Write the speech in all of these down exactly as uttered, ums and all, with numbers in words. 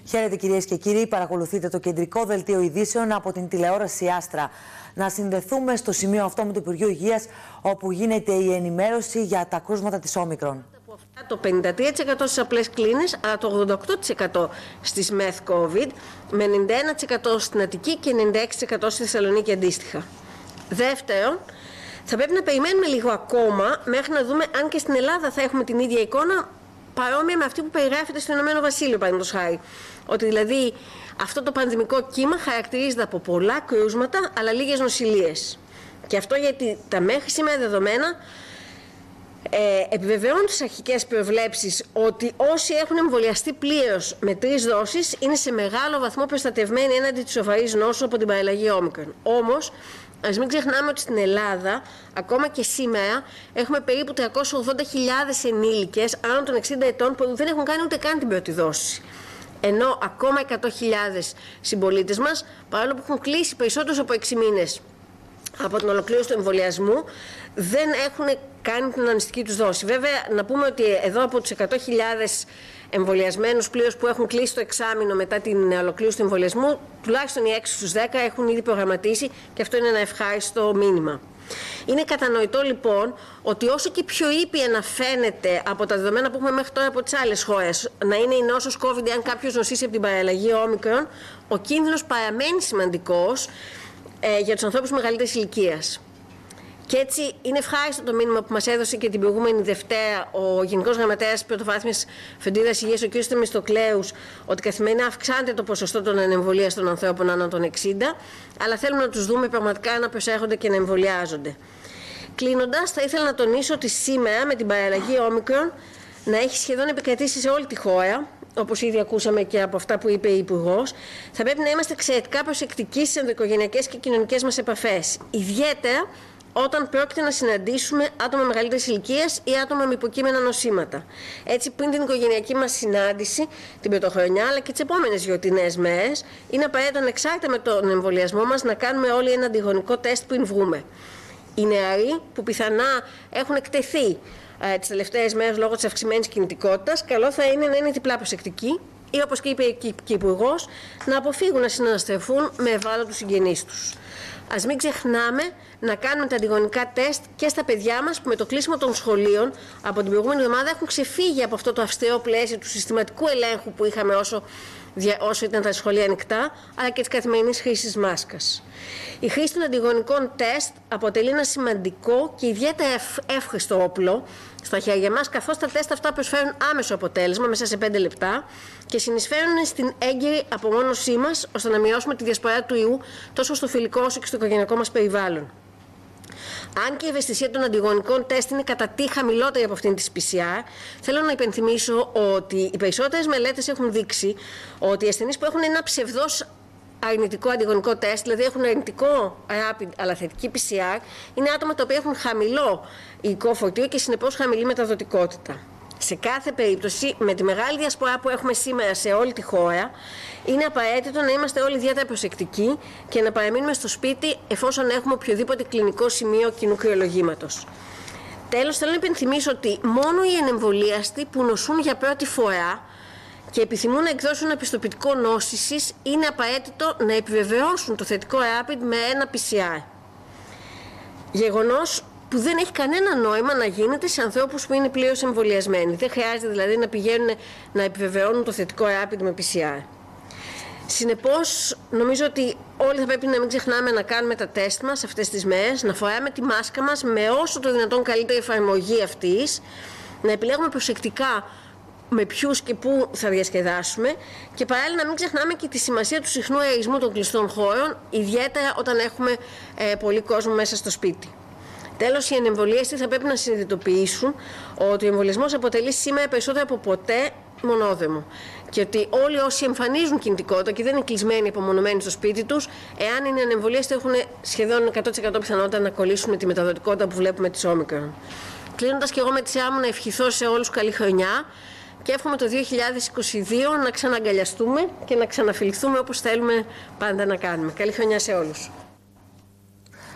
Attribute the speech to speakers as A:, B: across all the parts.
A: Χαίρετε κυρίες και κύριοι, παρακολουθείτε το κεντρικό δελτίο ειδήσεων από την τηλεόραση Άστρα. Να συνδεθούμε στο σημείο αυτό με το Υπουργείο Υγείας, όπου γίνεται η ενημέρωση για τα κρούσματα της Όμικρον.
B: Το πενήντα τρία τοις εκατό στις απλές κλίνες, αλλά το ογδόντα οκτώ τοις εκατό στις μεθ COVID, με ενενήντα ένα τοις εκατό στην Αττική και ενενήντα έξι τοις εκατό στη Θεσσαλονίκη αντίστοιχα. Δεύτερον, θα πρέπει να περιμένουμε λίγο ακόμα μέχρι να δούμε αν και στην Ελλάδα θα έχουμε την ίδια εικόνα, παρόμοια με αυτή που περιγράφεται στο Ηνωμένο Βασίλειο, παραδείγματος χάρη. Ότι δηλαδή αυτό το πανδημικό κύμα χαρακτηρίζεται από πολλά κρούσματα, αλλά λίγες νοσηλίες. Και αυτό γιατί τα μέχρι σήμερα δεδομένα ε, επιβεβαιώνουν τις αρχικές προβλέψεις ότι όσοι έχουν εμβολιαστεί πλήρως με τρεις δόσεις είναι σε μεγάλο βαθμό προστατευμένοι έναντι της σοβαρής νόσου από την παραλλαγή Όμικρον. Όμως, ας μην ξεχνάμε ότι στην Ελλάδα, ακόμα και σήμερα, έχουμε περίπου τριακόσιες ογδόντα χιλιάδες ενήλικες άνω των εξήντα ετών που δεν έχουν κάνει ούτε καν την πρώτη δόση. Ενώ ακόμα εκατό χιλιάδες συμπολίτες μας, παρόλο που έχουν κλείσει περισσότερους από έξι μήνες από την ολοκλήρωση του εμβολιασμού, δεν έχουν κάνει την αγωνιστική τους δόση. Βέβαια, να πούμε ότι εδώ από τους εκατό χιλιάδες εμβολιασμένους πλήρως που έχουν κλείσει το εξάμηνο μετά την ολοκλήρωση του εμβολιασμού, τουλάχιστον οι έξι στους δέκα έχουν ήδη προγραμματίσει και αυτό είναι ένα ευχάριστο μήνυμα. Είναι κατανοητό λοιπόν ότι όσο και πιο ήπια να φαίνεται από τα δεδομένα που έχουμε μέχρι τώρα από τις άλλες χώρες να είναι η νόσος COVID αν κάποιος νοσήσει από την παραλλαγή Όμικρον, ο κίνδυνος παραμένει σημαντικός ε, για τους ανθρώπους μεγαλύτερης ηλικίας. Και έτσι είναι ευχάριστο το μήνυμα που μας έδωσε και την προηγούμενη Δευτέρα ο Γενικός Γραμματέας της Πρωτοβάθμιας Φροντίδας Υγείας, ο κ. Θεμιστοκλέους, ότι καθημερινά αυξάνεται το ποσοστό των ανεμβολίαστων ανθρώπων άνω των εξήντα, αλλά θέλουμε να τους δούμε πραγματικά να προσέχονται και να εμβολιάζονται. Κλείνοντας, θα ήθελα να τονίσω ότι σήμερα με την παραλλαγή Όμικρον να έχει σχεδόν επικρατήσει σε όλη τη χώρα, όπως ήδη ακούσαμε και από αυτά που είπε η Υπουργός, θα πρέπει να είμαστε εξαιρετικά προσεκτικοί στις ενδοοικογενειακές και κοινωνικές μας επαφές. Ιδιαίτερα όταν πρόκειται να συναντήσουμε άτομα μεγαλύτερης ηλικίας ή άτομα με υποκείμενα νοσήματα. Έτσι, πριν την οικογενειακή μας συνάντηση, την πρωτοχρονιά, αλλά και τις επόμενες γιορτινές μέρες, είναι απαραίτητο ανεξάρτητα με τον εμβολιασμό μας να κάνουμε όλοι ένα αντιγονικό τεστ πριν βγούμε. Οι νεαροί που πιθανά έχουν εκτεθεί ε, τις τελευταίες μέρες λόγω της αυξημένης κινητικότητας, καλό θα είναι να είναι διπλά προσεκτικοί ή, όπως και είπε και η Υπουργός, να αποφύγουν να συναναστρεφούν με ευάλωτους συγγενείς τους. Ας μην ξεχνάμε να κάνουμε τα αντιγονικά τεστ και στα παιδιά μας που με το κλείσιμο των σχολείων από την προηγούμενη εβδομάδα έχουν ξεφύγει από αυτό το αυστηρό πλαίσιο του συστηματικού ελέγχου που είχαμε όσο, όσο ήταν τα σχολεία ανοιχτά, αλλά και της καθημερινής χρήσης μάσκας. Η χρήση των αντιγονικών τεστ αποτελεί ένα σημαντικό και ιδιαίτερα εύχριστο όπλο στα χέρια μας, καθώς τα τεστ αυτά προσφέρουν άμεσο αποτέλεσμα μέσα σε πέντε λεπτά και συνεισφέρουν στην έγκαιρη απομόνωσή μας, ώστε να μειώσουμε τη διασπορά του ιού τόσο στο φιλικό όσο και στο οικογενειακό μας περιβάλλον. Αν και η ευαισθησία των αντιγονικών τεστ είναι κατά τι χαμηλότερη από αυτήν της πι σι αρ, θέλω να υπενθυμίσω ότι οι περισσότερες μελέτες έχουν δείξει ότι οι ασθενείς που έχουν ένα ψευδός αρνητικό αντιγονικό τεστ, δηλαδή έχουν αρνητικό rapid αλλά θετική πι σι αρ, είναι άτομα τα οποία έχουν χαμηλό υλικό φορτίο και συνεπώς χαμηλή μεταδοτικότητα. Σε κάθε περίπτωση, με τη μεγάλη διασπορά που έχουμε σήμερα σε όλη τη χώρα, είναι απαραίτητο να είμαστε όλοι ιδιαίτερα προσεκτικοί και να παραμείνουμε στο σπίτι εφόσον έχουμε οποιοδήποτε κλινικό σημείο κοινού κρυολογήματος. Τέλος, θέλω να υπενθυμίσω ότι μόνο οι ανεμβολίαστοι που νοσούν για πρώτη φορά και επιθυμούν να εκδώσουν ένα πιστοποιητικό νόσησης, είναι απαραίτητο να επιβεβαιώσουν το θετικό rapid με ένα πι σι αρ. Γεγονός που δεν έχει κανένα νόημα να γίνεται σε ανθρώπους που είναι πλήρως εμβολιασμένοι. Δεν χρειάζεται δηλαδή να πηγαίνουν να επιβεβαιώνουν το θετικό rapid με πι σι αρ. Συνεπώς, νομίζω ότι όλοι θα πρέπει να μην ξεχνάμε να κάνουμε τα τεστ μας αυτές τις μέρες, να φοράμε τη μάσκα μας με όσο το δυνατόν καλύτερη εφαρμογή αυτής, να επιλέγουμε προσεκτικά με ποιους και πού θα διασκεδάσουμε και παράλληλα να μην ξεχνάμε και τη σημασία του συχνού αερισμού των κλειστών χώρων, ιδιαίτερα όταν έχουμε ε, πολύ κόσμο μέσα στο σπίτι. Τέλος, οι ανεμβολίαστοι θα πρέπει να συνειδητοποιήσουν ότι ο εμβολιασμός αποτελεί σήμερα περισσότερο από ποτέ μονόδρομο και ότι όλοι όσοι εμφανίζουν κινητικότητα και δεν είναι κλεισμένοι απομονωμένοι στο σπίτι τους, εάν είναι ανεμβολίαστοι, έχουν σχεδόν εκατό τοις εκατό πιθανότητα να κολλήσουν τη μεταδοτικότητα που βλέπουμε της Όμικρον. Κλείνοντας και εγώ με τη σειρά μου να ευχηθώ σε όλους καλή χρονιά και εύχομαι το δύο χιλιάδες είκοσι δύο να ξαναγκαλιαστούμε και να ξαναφιληθούμε όπως θέλουμε πάντα να κάνουμε. Καλή χρονιά σε όλους.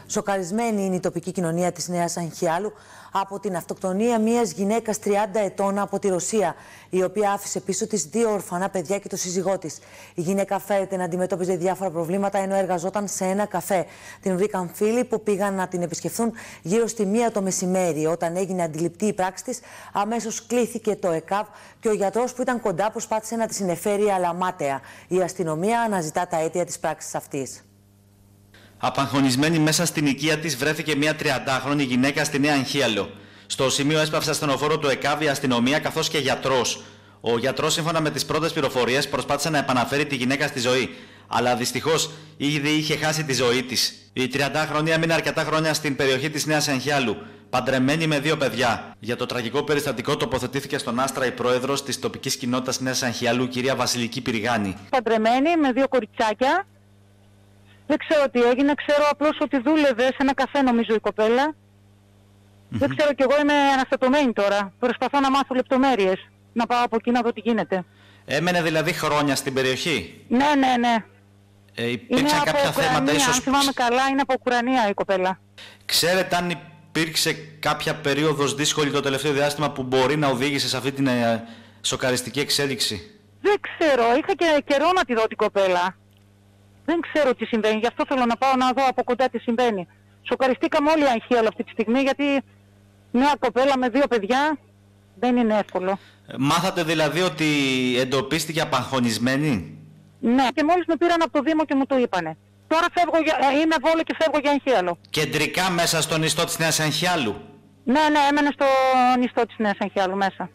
A: Σοκαρισμένη είναι η τοπική κοινωνία της Νέας Αγχιάλου από την αυτοκτονία μιας γυναίκας τριάντα ετών από τη Ρωσία, η οποία άφησε πίσω της δύο ορφανά παιδιά και το σύζυγό της. Η γυναίκα φέρεται να αντιμετώπιζε διάφορα προβλήματα ενώ εργαζόταν σε ένα καφέ. Την βρήκαν φίλοι που πήγαν να την επισκεφθούν γύρω στη μία το μεσημέρι. Όταν έγινε αντιληπτή η πράξη της, αμέσως κλήθηκε το ΕΚΑΒ και ο γιατρός που ήταν κοντά προσπάθησε να τη συνεφέρει, αλλά μάταια. Η αστυνομία αναζητά τα αίτια της πράξης αυτής.
C: Απαγχωνισμένη μέσα στην οικία της βρέθηκε μια τριαντάχρονη γυναίκα στη Νέα Αγχίαλο. Στο σημείο έσπαυσε ασθενοφόρο του ΕΚΑΒ η αστυνομία καθώς και γιατρός. Ο γιατρός, σύμφωνα με τις πρώτες πληροφορίες, προσπάθησε να επαναφέρει τη γυναίκα στη ζωή. Αλλά δυστυχώς ήδη είχε χάσει τη ζωή της. Η τριαντάχρονη έμεινε αρκετά χρόνια στην περιοχή της Νέας Αγχιάλου, παντρεμένη με δύο παιδιά. Για το τραγικό περιστατικό τοποθετήθηκε στον Άστρα η πρόεδρος της τοπικής κοινότητας Νέας Αγχιάλου, κυρία Βασιλική Πυριγάνη.
D: Παντρεμένη με δύο κοριτσάκια. Δεν ξέρω τι έγινε, ξέρω απλώς ότι δούλευε σε ένα καφέ, νομίζω, η κοπέλα. Mm-hmm. Δεν ξέρω, κι εγώ είμαι αναστατωμένη τώρα. Προσπαθώ να μάθω λεπτομέρειες. Να πάω από εκεί να δω τι γίνεται.
C: Έμενε δηλαδή χρόνια στην περιοχή.
D: Ναι, ναι, ναι.
C: Ε, υπήρξαν κάποια
D: Ουκρανία,
C: θέματα ίσως...
D: αν θυμάμαι καλά, είναι από Ουκρανία η κοπέλα.
C: Ξέρετε αν υπήρξε κάποια περίοδος δύσκολη το τελευταίο διάστημα που μπορεί να οδήγησε σε αυτή την ε, σοκαριστική εξέλιξη?
D: Δεν ξέρω, είχα και καιρό να τη δω την κοπέλα. Δεν ξέρω τι συμβαίνει, γι' αυτό θέλω να πάω να δω από κοντά τι συμβαίνει. Σοκαριστήκαμε όλοι οι Αγχίαλο αυτή τη στιγμή, γιατί μια κοπέλα με δύο παιδιά δεν είναι εύκολο.
C: Μάθατε δηλαδή ότι εντοπίστηκε απαγχωνισμένη?
D: Ναι, και μόλις με πήραν από το Δήμο και μου το είπανε. Τώρα φεύγω για, είμαι Βόλο και φεύγω για Αγχίαλο.
C: Κεντρικά μέσα στο νηστό της Νέας Αγχιάλου?
D: Ναι, ναι, έμενε στο νηστό της Νέας Αγχιάλου μέσα.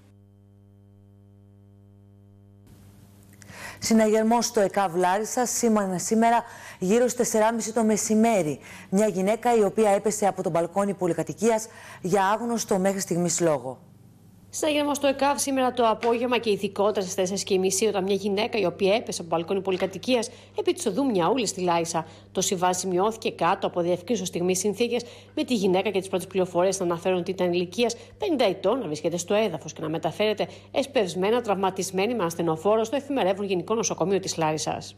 A: Συναγερμός στο ΕΚΑΒ Λάρισσας σήμανε σήμερα γύρω στις τέσσερις και μισή το μεσημέρι. Μια γυναίκα η οποία έπεσε από τον μπαλκόνι πολυκατοικίας για άγνωστο μέχρι στιγμής λόγο.
E: Συναγερμό στο ΕΚΑΒ σήμερα το απόγευμα και ειδικότερα στις τέσσερις και μισή, όταν μια γυναίκα η οποία έπεσε από μπαλκόνι πολυκατοικίας επί της οδού Μιαούλη στη Λάρισα. Το συμβάν σημειώθηκε κάτω από διευκρίνησης στιγμής συνθήκες, με τη γυναίκα και τις πρώτες πληροφορίες να αναφέρουν ότι ήταν ηλικίας πενήντα ετών, να βρίσκεται στο έδαφος και να μεταφέρεται εσπευσμένα, τραυματισμένη με ασθενοφόρο στο εφημερεύον Γενικό Νοσοκομείο της Λάρισσας.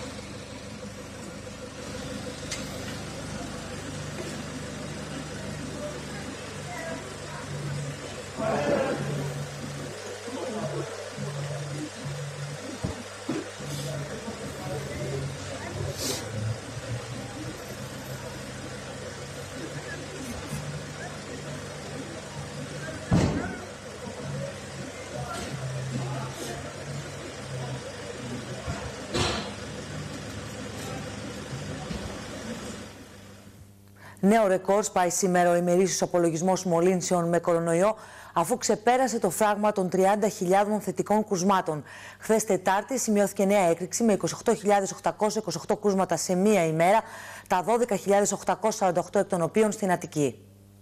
A: Νέο ρεκόρ σπάει σήμερα ο ημερήσιος απολογισμός μολύνσεων με κορονοϊό, αφού ξεπέρασε το φράγμα των τριάντα χιλιάδων θετικών κρουσμάτων. Χθες Τετάρτη σημειώθηκε νέα έκρηξη με είκοσι οκτώ χιλιάδες οκτακόσια είκοσι οκτώ κρούσματα σε μία ημέρα, τα δώδεκα χιλιάδες οκτακόσια σαράντα οκτώ εκ των οποίων στην Αττική.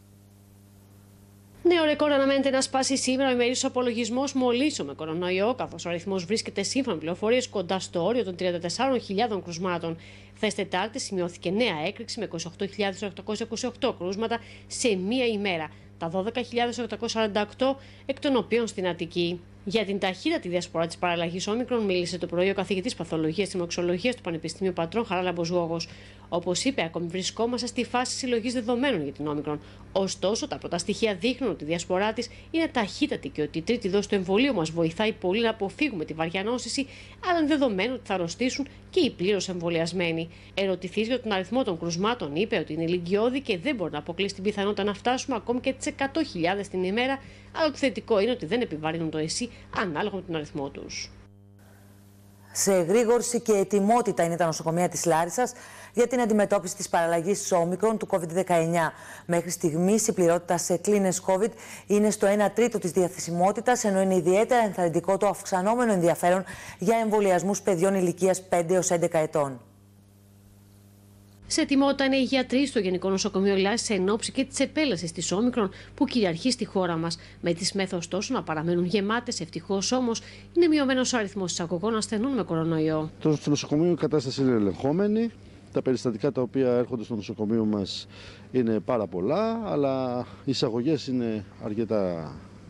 E: Νέο ρεκόρ αναμένεται να σπάσει σήμερα ο ημερήσιος απολογισμός μολύσεων με κορονοϊό, καθώς ο αριθμός βρίσκεται σύμφωνα με πληροφορίες κοντά στο όριο των τριάντα τεσσάρων χιλιάδων κρουσμάτων. Χθες Τετάρτη σημειώθηκε νέα έκρηξη με είκοσι οκτώ χιλιάδες οκτακόσια είκοσι οκτώ κρούσματα σε μία ημέρα, τα δώδεκα χιλιάδες οκτακόσια σαράντα οκτώ εκ των οποίων στην Αττική. Για την ταχύτατη διασπορά της παραλλαγής Όμικρον μίλησε το πρωί ο καθηγητής Παθολογίας και Μοξολογίας του Πανεπιστημίου Πατρών Χαράλαμπος Γόγος. Όπως είπε, ακόμη βρισκόμαστε στη φάση συλλογής δεδομένων για την Όμικρον. Ωστόσο, τα πρώτα στοιχεία δείχνουν ότι η διασπορά της είναι ταχύτατη και ότι η τρίτη δόση του εμβολίου μας βοηθάει πολύ να αποφύγουμε τη βαριά νόσηση, αλλά είναι δεδομένο ότι θα αρρωστήσουν και οι πλήρως εμβολιασμένοι. Ερωτηθείς για τον αριθμό των κρουσμάτων, είπε ότι είναι ηλικιώδη και δεν μπορεί να αποκλείσει την πιθανότητα να φτάσουμε ακόμη και τις εκατό χιλιάδες την ημέρα, αλλά το θετικό είναι ότι δεν επιβαρύνουν το ΕΣΥ ανάλογα με τον αριθμό τους.
A: Σε εγρήγορση και ετοιμότητα είναι τα νοσοκομεία της Λάρισσας για την αντιμετώπιση της παραλλαγής Όμικρον του κόβιντ δεκαεννιά. Μέχρι στιγμής η πληρότητα σε κλίνες COVID είναι στο ένα τρίτο της διαθεσιμότητας, ενώ είναι ιδιαίτερα ενθαρρυντικό το αυξανόμενο ενδιαφέρον για εμβολιασμούς παιδιών ηλικίας πέντε έως έντεκα ετών.
E: Σε ετοιμότητα είναι οι γιατροί στο Γενικό Νοσοκομείο Λάρισσας εν ώψη και τη επέλαση τη Όμικρον που κυριαρχεί στη χώρα μας. Με τις μέθοδους ωστόσο να παραμένουν γεμάτες, ευτυχώς όμως είναι μειωμένος ο αριθμός εισαγωγών ασθενών με κορονοϊό.
F: Στο νοσοκομείο η κατάσταση είναι ελεγχόμενη. Τα περιστατικά τα οποία έρχονται στο νοσοκομείο μας είναι πάρα πολλά, αλλά οι εισαγωγές είναι αρκετά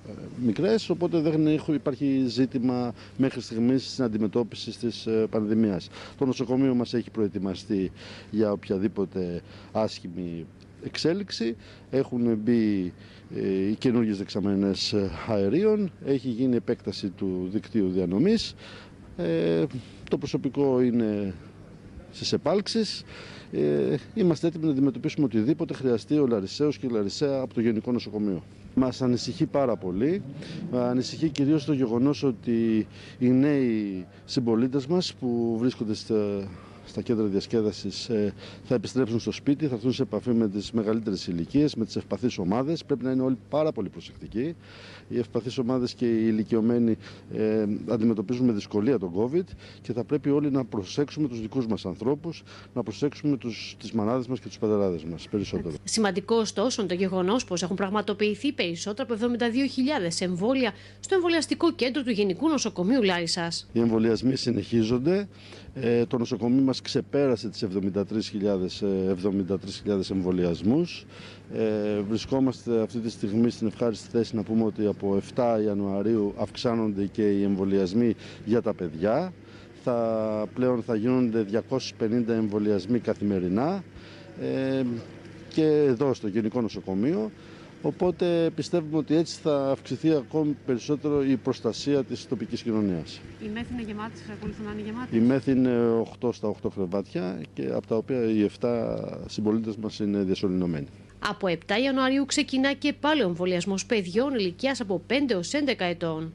F: μικρές, οπότε δεν υπάρχει ζήτημα μέχρι στιγμής στην αντιμετώπιση της πανδημίας. Το νοσοκομείο μας έχει προετοιμαστεί για οποιαδήποτε άσχημη εξέλιξη. Έχουν μπει ε, οι καινούργιες δεξαμενές αερίων, έχει γίνει επέκταση του δικτύου διανομής, ε, το προσωπικό είναι στις επάλξεις. Ε, είμαστε έτοιμοι να αντιμετωπίσουμε οτιδήποτε χρειαστεί ο Λαρισαίος και η Λαρισαία από το Γενικό Νοσοκομείο. Μας ανησυχεί πάρα πολύ. Ανησυχεί κυρίως το γεγονός ότι οι νέοι συμπολίτες μας που βρίσκονται στα, στα κέντρα διασκέδασης ε, θα επιστρέψουν στο σπίτι, θα έρθουν σε επαφή με τις μεγαλύτερες ηλικίες, με τις ευπαθείς ομάδες. Πρέπει να είναι όλοι πάρα πολύ προσεκτικοί. Οι ευπαθείς ομάδες και οι ηλικιωμένοι ε, αντιμετωπίζουν με δυσκολία τον COVID και θα πρέπει όλοι να προσέξουμε τους δικούς μας ανθρώπους, να προσέξουμε τους, τις μανάδες μας και τους πατεράδες μας περισσότερο.
E: Σημαντικό ωστόσο είναι το γεγονός πως έχουν πραγματοποιηθεί περισσότερα από εβδομήντα δύο χιλιάδες εμβόλια στο εμβολιαστικό κέντρο του Γενικού Νοσοκομείου Λάρισσας.
F: Οι εμβολιασμοί συνεχίζονται. Ε, το νοσοκομείο μας ξεπέρασε τις εβδομήντα τρεις χιλιάδες εμβολιασμούς. Ε, βρισκόμαστε αυτή τη στιγμή στην ευχάριστη θέση να πούμε ότι από επτά Ιανουαρίου αυξάνονται και οι εμβολιασμοί για τα παιδιά. Θα, πλέον θα γίνονται διακόσιοι πενήντα εμβολιασμοί καθημερινά ε, και εδώ στο Γενικό Νοσοκομείο. Οπότε πιστεύουμε ότι έτσι θα αυξηθεί ακόμη περισσότερο η προστασία της τοπικής κοινωνίας.
E: Η ΜΕΘ είναι γεμάτη, θα ακολουθούν να είναι γεμάτη.
F: Η ΜΕΘ είναι οκτώ στα οκτώ κρεβάτια και από τα οποία οι επτά συμπολίτες μας είναι διασωληνωμένοι.
E: Από επτά Ιανουαρίου ξεκινά και πάλι ο εμβολιασμός παιδιών ηλικίας από πέντε έως έντεκα ετών.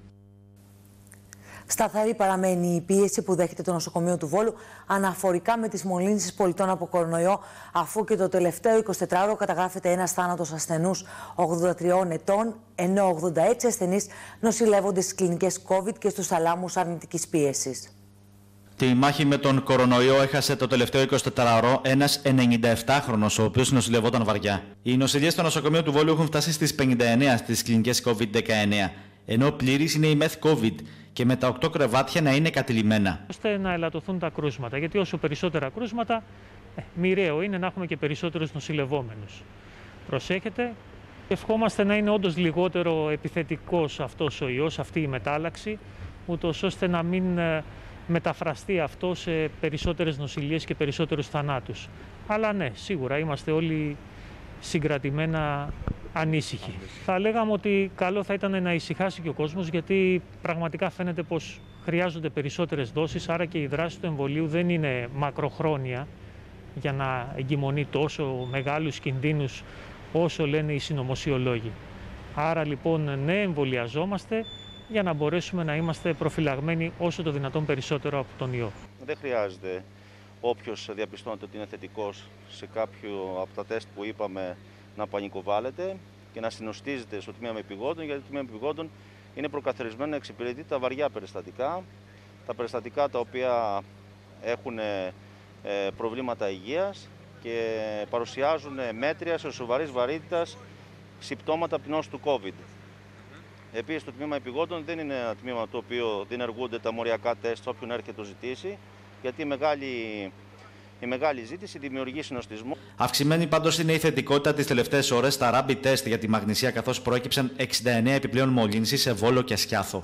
A: Σταθερή παραμένει η πίεση που δέχεται το νοσοκομείο του Βόλου αναφορικά με τις μολύνσεις πολιτών από κορονοϊό, αφού και το τελευταίο εικοσιτετράωρο καταγράφεται ένας θάνατος ασθενούς ογδόντα τριών ετών, ενώ ογδόντα έξι ασθενείς νοσηλεύονται στις κλινικές COVID και στους θαλάμους αρνητικής πίεσης.
C: Τη μάχη με τον κορονοϊό έχασε το τελευταίο εικοσιτετράωρο ένας ενενηνταεπτάχρονος, ο οποίος νοσηλευόταν βαριά. Οι νοσηλιές στο νοσοκομείο του Βόλου έχουν φτάσει στις πενήντα εννέα στις κλινικές COVID δεκαεννέα, ενώ πλήρης είναι η ΜΕΘ COVID και με τα οκτώ κρεβάτια να είναι κατηλημένα.
G: Ώστε να ελαττωθούν τα κρούσματα, γιατί όσο περισσότερα κρούσματα, ε, μοιραίο είναι να έχουμε και περισσότερους νοσηλευόμενους. Προσέχετε. Ευχόμαστε να είναι όντως λιγότερο επιθετικός αυτός ο ιός, αυτή η μετάλλαξη, ούτως ώστε να μην ε, μεταφραστεί αυτό σε περισσότερες νοσηλίες και περισσότερους θανάτους. Αλλά ναι, σίγουρα είμαστε όλοι συγκρατημένα ανήσυχοι. Θα λέγαμε ότι καλό θα ήταν να ησυχάσει και ο κόσμος, γιατί πραγματικά φαίνεται πως χρειάζονται περισσότερες δόσεις, άρα και η δράση του εμβολίου δεν είναι μακροχρόνια για να εγκυμονεί τόσο μεγάλους κινδύνους όσο λένε οι συνωμοσιολόγοι. Άρα λοιπόν ναι, εμβολιαζόμαστε για να μπορέσουμε να είμαστε προφυλαγμένοι όσο το δυνατόν περισσότερο από τον ιό.
H: Δεν χρειάζεται όποιος διαπιστώνεται ότι είναι θετικός σε κάποιο από τα τεστ που είπαμε να πανικοβάλλεται και να συνοστίζεται στο τμήμα επιγόντων, γιατί το τμήμα επιγόντων είναι προκαθορισμένο να εξυπηρετεί τα βαριά περιστατικά, τα περιστατικά τα οποία έχουν προβλήματα υγείας και παρουσιάζουν μέτρια σε σοβαρής βαρύτητας συμπτώματα από την νόσο του COVID. Επίσης, το τμήμα επιγόντων δεν είναι ένα τμήμα το οποίο διενεργούνται τα μοριακά τεστ όποιον έρχεται το ζητήσει, γιατί η μεγάλη, η μεγάλη ζήτηση δημιουργεί συνοστισμό.
C: Αυξημένη πάντως είναι η θετικότητα τις τελευταίες ώρες στα rapid test για τη μαγνησία, καθώς προέκυψαν εξήντα εννέα επιπλέον μολύνσεις σε Βόλο και Σκιάθο.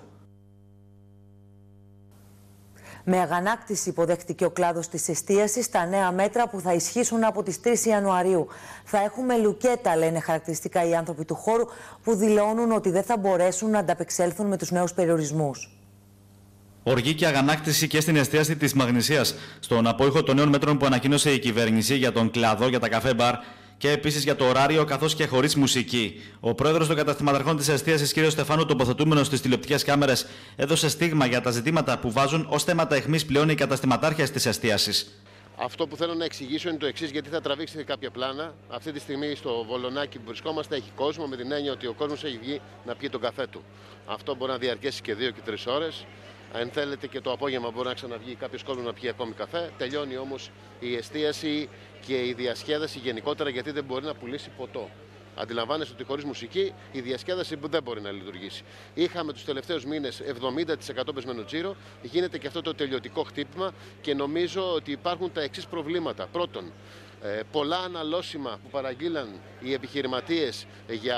A: Με αγανάκτηση υποδέχτηκε ο κλάδος της εστίασης τα νέα μέτρα που θα ισχύσουν από τις τρεις Ιανουαρίου. Θα έχουμε λουκέτα, λένε χαρακτηριστικά οι άνθρωποι του χώρου, που δηλώνουν ότι δεν θα μπορέσουν να ανταπεξέλθουν με τους νέους περιορισμούς.
C: Οργή και αγανάκτηση και στην εστίαση της Μαγνησίας, στον απόϊχο των νέων μέτρων που ανακοίνωσε η κυβέρνηση για τον κλάδο, για τα καφέ μπαρ και επίσης για το ωράριο, καθώς και χωρίς μουσική. Ο πρόεδρος των καταστηματαρχών της εστίασης, κ. Στεφάνου, τοποθετούμενος στις τηλεοπτικές κάμερες, έδωσε στίγμα για τα ζητήματα που βάζουν ως θέματα αιχμής πλέον οι καταστηματάρχες της εστίασης.
I: Αυτό που θέλω να εξηγήσω είναι το εξής, γιατί θα τραβήξετε κάποια πλάνα. Αυτή τη στιγμή στο Βολονάκι που βρισκόμαστε έχει κόσμο, με την έννοια ότι ο κόσμος έχει βγει να πιει τον καφέ του. Αυτό μπορεί να διαρκέσει και δύο και τρεις ώρες. Αν θέλετε και το απόγευμα μπορεί να ξαναβγεί κάποιος κόσμος να πιει ακόμη καφέ. Τελειώνει όμως η εστίαση και η διασκέδαση γενικότερα, γιατί δεν μπορεί να πουλήσει ποτό. Αντιλαμβάνεστε ότι χωρίς μουσική η διασκέδαση δεν μπορεί να λειτουργήσει. Είχαμε τους τελευταίους μήνες εβδομήντα τοις εκατό πεσμένο τζίρο, γίνεται και αυτό το τελειωτικό χτύπημα και νομίζω ότι υπάρχουν τα εξής προβλήματα. Πρώτον, Ε, πολλά αναλώσιμα που παραγγείλαν οι επιχειρηματίες για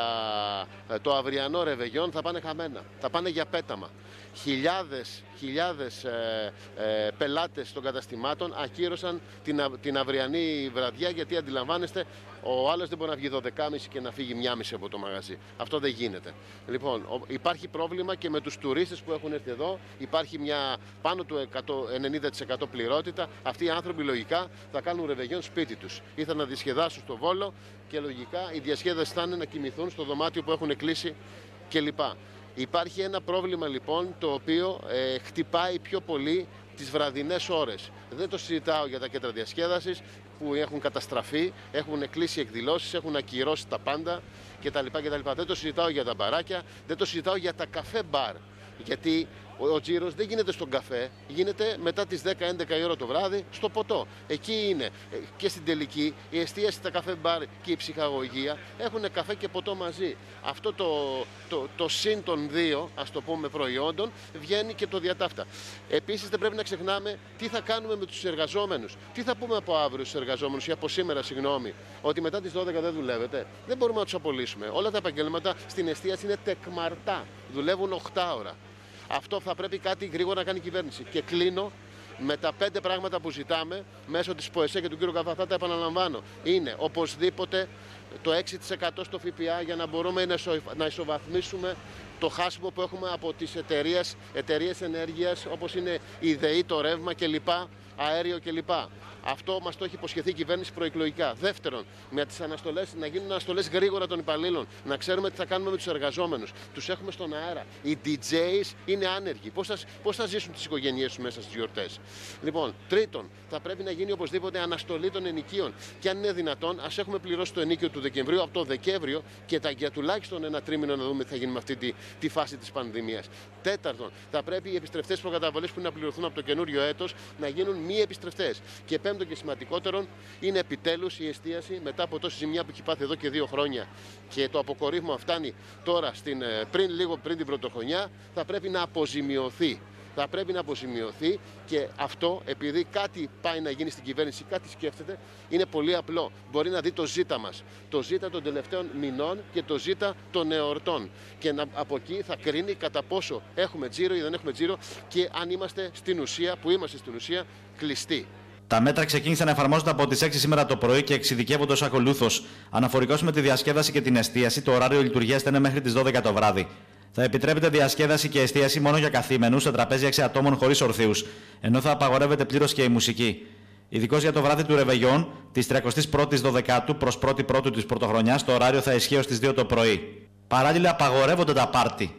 I: το αυριανό ρεβεγιόν θα πάνε χαμένα, θα πάνε για πέταμα. Χιλιάδες, χιλιάδες ε, ε, πελάτες των καταστημάτων ακύρωσαν την, α, την αυριανή βραδιά, γιατί αντιλαμβάνεστε, ο άλλος δεν μπορεί να βγει δώδεκα και μισή και να φύγει μία και μισή από το μαγαζί. Αυτό δεν γίνεται. Λοιπόν, ο, υπάρχει πρόβλημα και με τους τουρίστες που έχουν έρθει εδώ. Υπάρχει μια πάνω του ενενήντα τοις εκατό πληρότητα. Αυτοί οι άνθρωποι λογικά θα κάνουν ρεβεγιόν σπίτι τους ή θα να διασκεδάσουν στο Βόλο και λογικά η διασκέδαση θα είναι να κοιμηθούν στο δωμάτιο που έχουν κλείσει κλπ. Υπάρχει ένα πρόβλημα λοιπόν το οποίο ε, χτυπάει πιο πολύ τις βραδινές ώρες. Δεν το συζητάω για τα κέντρα διασκέδασης που έχουν καταστραφεί, έχουν κλείσει εκδηλώσεις, έχουν ακυρώσει τα πάντα κτλ. κτλ. Δεν το συζητάω για τα μπαράκια, δεν το συζητάω για τα καφέ μπαρ. Γιατί ο τζίρος δεν γίνεται στον καφέ, γίνεται μετά τις δέκα έντεκα η ώρα το βράδυ στο ποτό. Εκεί είναι. Και στην τελική η εστίαση, τα καφέ μπαρ και η ψυχαγωγία έχουν καφέ και ποτό μαζί. Αυτό το, το, το συν των δύο, ας το πούμε, προϊόντων βγαίνει και το διατάφτα. Επίσης δεν πρέπει να ξεχνάμε τι θα κάνουμε με τους εργαζόμενους. Τι θα πούμε από αύριο στους εργαζόμενους ή από σήμερα, συγγνώμη, ότι μετά τις δώδεκα δεν δουλεύετε. Δεν μπορούμε να τους απολύσουμε. Όλα τα επαγγέλματα στην εστίαση είναι τεκμαρτά. Δουλεύουν οκτώ ώρα. Αυτό θα πρέπει κάτι γρήγορα να κάνει η κυβέρνηση. Και κλείνω με τα πέντε πράγματα που ζητάμε μέσω της ΠΟΕΣΕ και του κ. Καβαθά, τα επαναλαμβάνω. Είναι οπωσδήποτε το έξι τοις εκατό στο ΦΠΑ για να μπορούμε να ισοβαθμίσουμε το χάσιμο που έχουμε από τις εταιρείες, εταιρείες ενέργειας όπως είναι η ΔΕΗ, το ρεύμα κλπ, αέριο κλπ. Αυτό μας το έχει υποσχεθεί η κυβέρνηση προεκλογικά. Δεύτερον, με τις αναστολές, να γίνουν αναστολές γρήγορα των υπαλλήλων, να ξέρουμε τι θα κάνουμε με τους εργαζόμενους. Τους έχουμε στον αέρα. Οι ντι τζέις είναι άνεργοι. Πώς θα, πώς θα ζήσουν τις οικογένειές τους μέσα στις γιορτές. Λοιπόν, τρίτον, θα πρέπει να γίνει οπωσδήποτε αναστολή των ενοικίων. Και αν είναι δυνατόν, ας έχουμε πληρώσει το ενοίκιο του Δεκεμβρίου από το Δεκέμβριο και τα, για τουλάχιστον ένα τρίμηνο να δούμε τι θα γίνει με αυτή τη, τη φάση της πανδημίας. Τέταρτον, θα πρέπει οι επιστρεφτές προκαταβολές που είναι να πληρωθούν από το καινούριο έτος να γίνουν μη επιστρεφτές. Και πέμπτον και σημαντικότερον, είναι επιτέλους η εστίαση μετά από τόση ζημιά που έχει πάθει εδώ και δύο χρόνια και το αποκορύφωμα φτάνει τώρα στην, πριν, λίγο πριν την πρωτοχρονιά, θα πρέπει να αποζημιωθεί. Θα πρέπει να αποζημιωθεί και αυτό, επειδή κάτι πάει να γίνει στην κυβέρνηση, κάτι σκέφτεται, είναι πολύ απλό. Μπορεί να δει το ζήτα μας, το ζήτα των τελευταίων μηνών και το ζήτα των εορτών. Και να, από εκεί θα κρίνει κατά πόσο έχουμε τζίρο ή δεν έχουμε τζίρο και αν είμαστε στην ουσία, που είμαστε στην ουσία, κλειστοί.
C: Τα μέτρα ξεκίνησαν να εφαρμόζονται από τις έξι σήμερα το πρωί και εξειδικεύονται ως ακολούθως. Αναφορικώς με τη διασκέδαση και την εστίαση, το ωράριο λειτουργίας θα είναι μέχρι τις δώδεκα το βράδυ. Θα επιτρέπεται διασκέδαση και εστίαση μόνο για καθήμενους σε τραπέζια έξι ατόμων χωρίς ορθίους, ενώ θα απαγορεύεται πλήρως και η μουσική. Ειδικώς για το βράδυ του Ρεβεγιόν, της τριαντής πρώτης Δωδεκάτου προς πρώτη Πρώτου της πρωτοχρονιάς, το ωράριο θα ισχύει ως τις δύο το πρωί. Παράλληλα, απαγορεύονται τα πάρτι.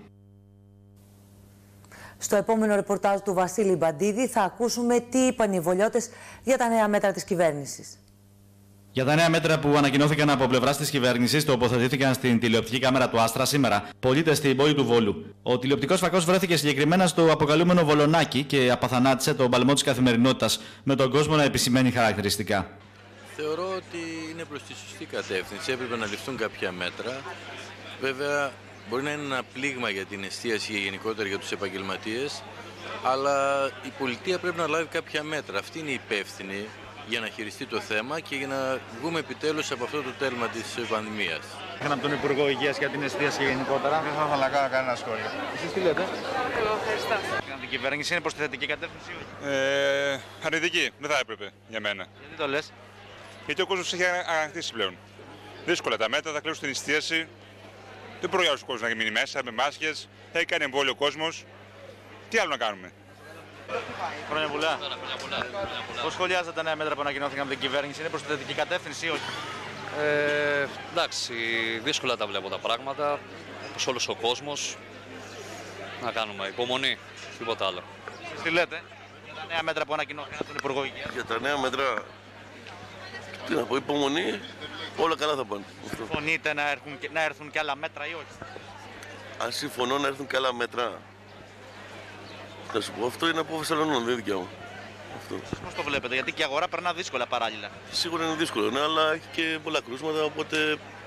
A: Στο επόμενο ρεπορτάζ του Βασίλη Μπαντίδη θα ακούσουμε τι είπαν οι βολιώτες για τα νέα μέτρα της κυβέρνησης.
C: Για τα νέα μέτρα που ανακοινώθηκαν από πλευράς της κυβέρνησης, τοποθετήθηκαν στην τηλεοπτική κάμερα του Άστρα σήμερα πολίτες στην πόλη του Βόλου. Ο τηλεοπτικός φακός βρέθηκε συγκεκριμένα στο αποκαλούμενο Βολονάκι και απαθανάτησε τον παλμό της καθημερινότητας, με τον κόσμο να επισημαίνει χαρακτηριστικά.
J: Θεωρώ ότι είναι προς τη σωστή κατεύθυνση. Έπρεπε να ληφθούν κάποια μέτρα. Βέβαια, μπορεί να είναι ένα πλήγμα για την εστίαση και γενικότερα για τους επαγγελματίες, αλλά η πολιτεία πρέπει να λάβει κάποια μέτρα. Αυτή είναι η υπεύθυνη για να χειριστεί το θέμα και για να βγούμε επιτέλους από αυτό το τέλμα της πανδημίας.
C: Είχαμε από τον Υπουργό Υγείας για την εστίαση και γενικότερα.
K: Δεν θα ήθελα να κάνω κανένα σχόλιο.
C: Εσείς τι λέτε?
K: Εγώ ευχαριστώ.
C: Η κυβέρνηση είναι προς τη θετική κατεύθυνση ή όχι?
K: Ε, αρνητική, δεν θα έπρεπε για μένα.
C: Γιατί το λες?
K: Γιατί ο κόσμος έχει αγανακτήσει πλέον. Δύσκολα τα μέτρα, θα κλείσουν την εστίαση. Δεν μπορεί ο κόσμος να μείνει μέσα με μάσκες. Έχει κάνει εμβόλιο ο κόσμος. Τι άλλο να κάνουμε?
C: Χρόνια πολλά. Πώς σχολιάζετε τα νέα μέτρα που ανακοινώθηκαν από την κυβέρνηση, είναι προς τη θετική κατεύθυνση ή όχι?
L: Ε, εντάξει, δύσκολα τα βλέπω τα πράγματα, όπως όλος ο κόσμος. Να κάνουμε υπομονή, τίποτα άλλο.
C: Εσείς τι λέτε για τα νέα μέτρα που ανακοινώθηκαν από τον Υπουργό Υγείας?
M: Για τα νέα μέτρα, τι να πω, υπομονή, όλα καλά θα πάνε.
C: Συμφωνείτε να έρθουν, να έρθουν και άλλα μέτρα ή όχι?
M: Αν συμφωνώ να έρθουν και άλλα μέτρα, θα σου πω, αυτό είναι απόφαση άλλων, δεν είναι δικιά μου.
C: Πώς το βλέπετε, γιατί και η αγορά περνά δύσκολα παράλληλα?
M: Σίγουρα είναι δύσκολο, ναι, αλλά έχει και πολλά κρούσματα, οπότε...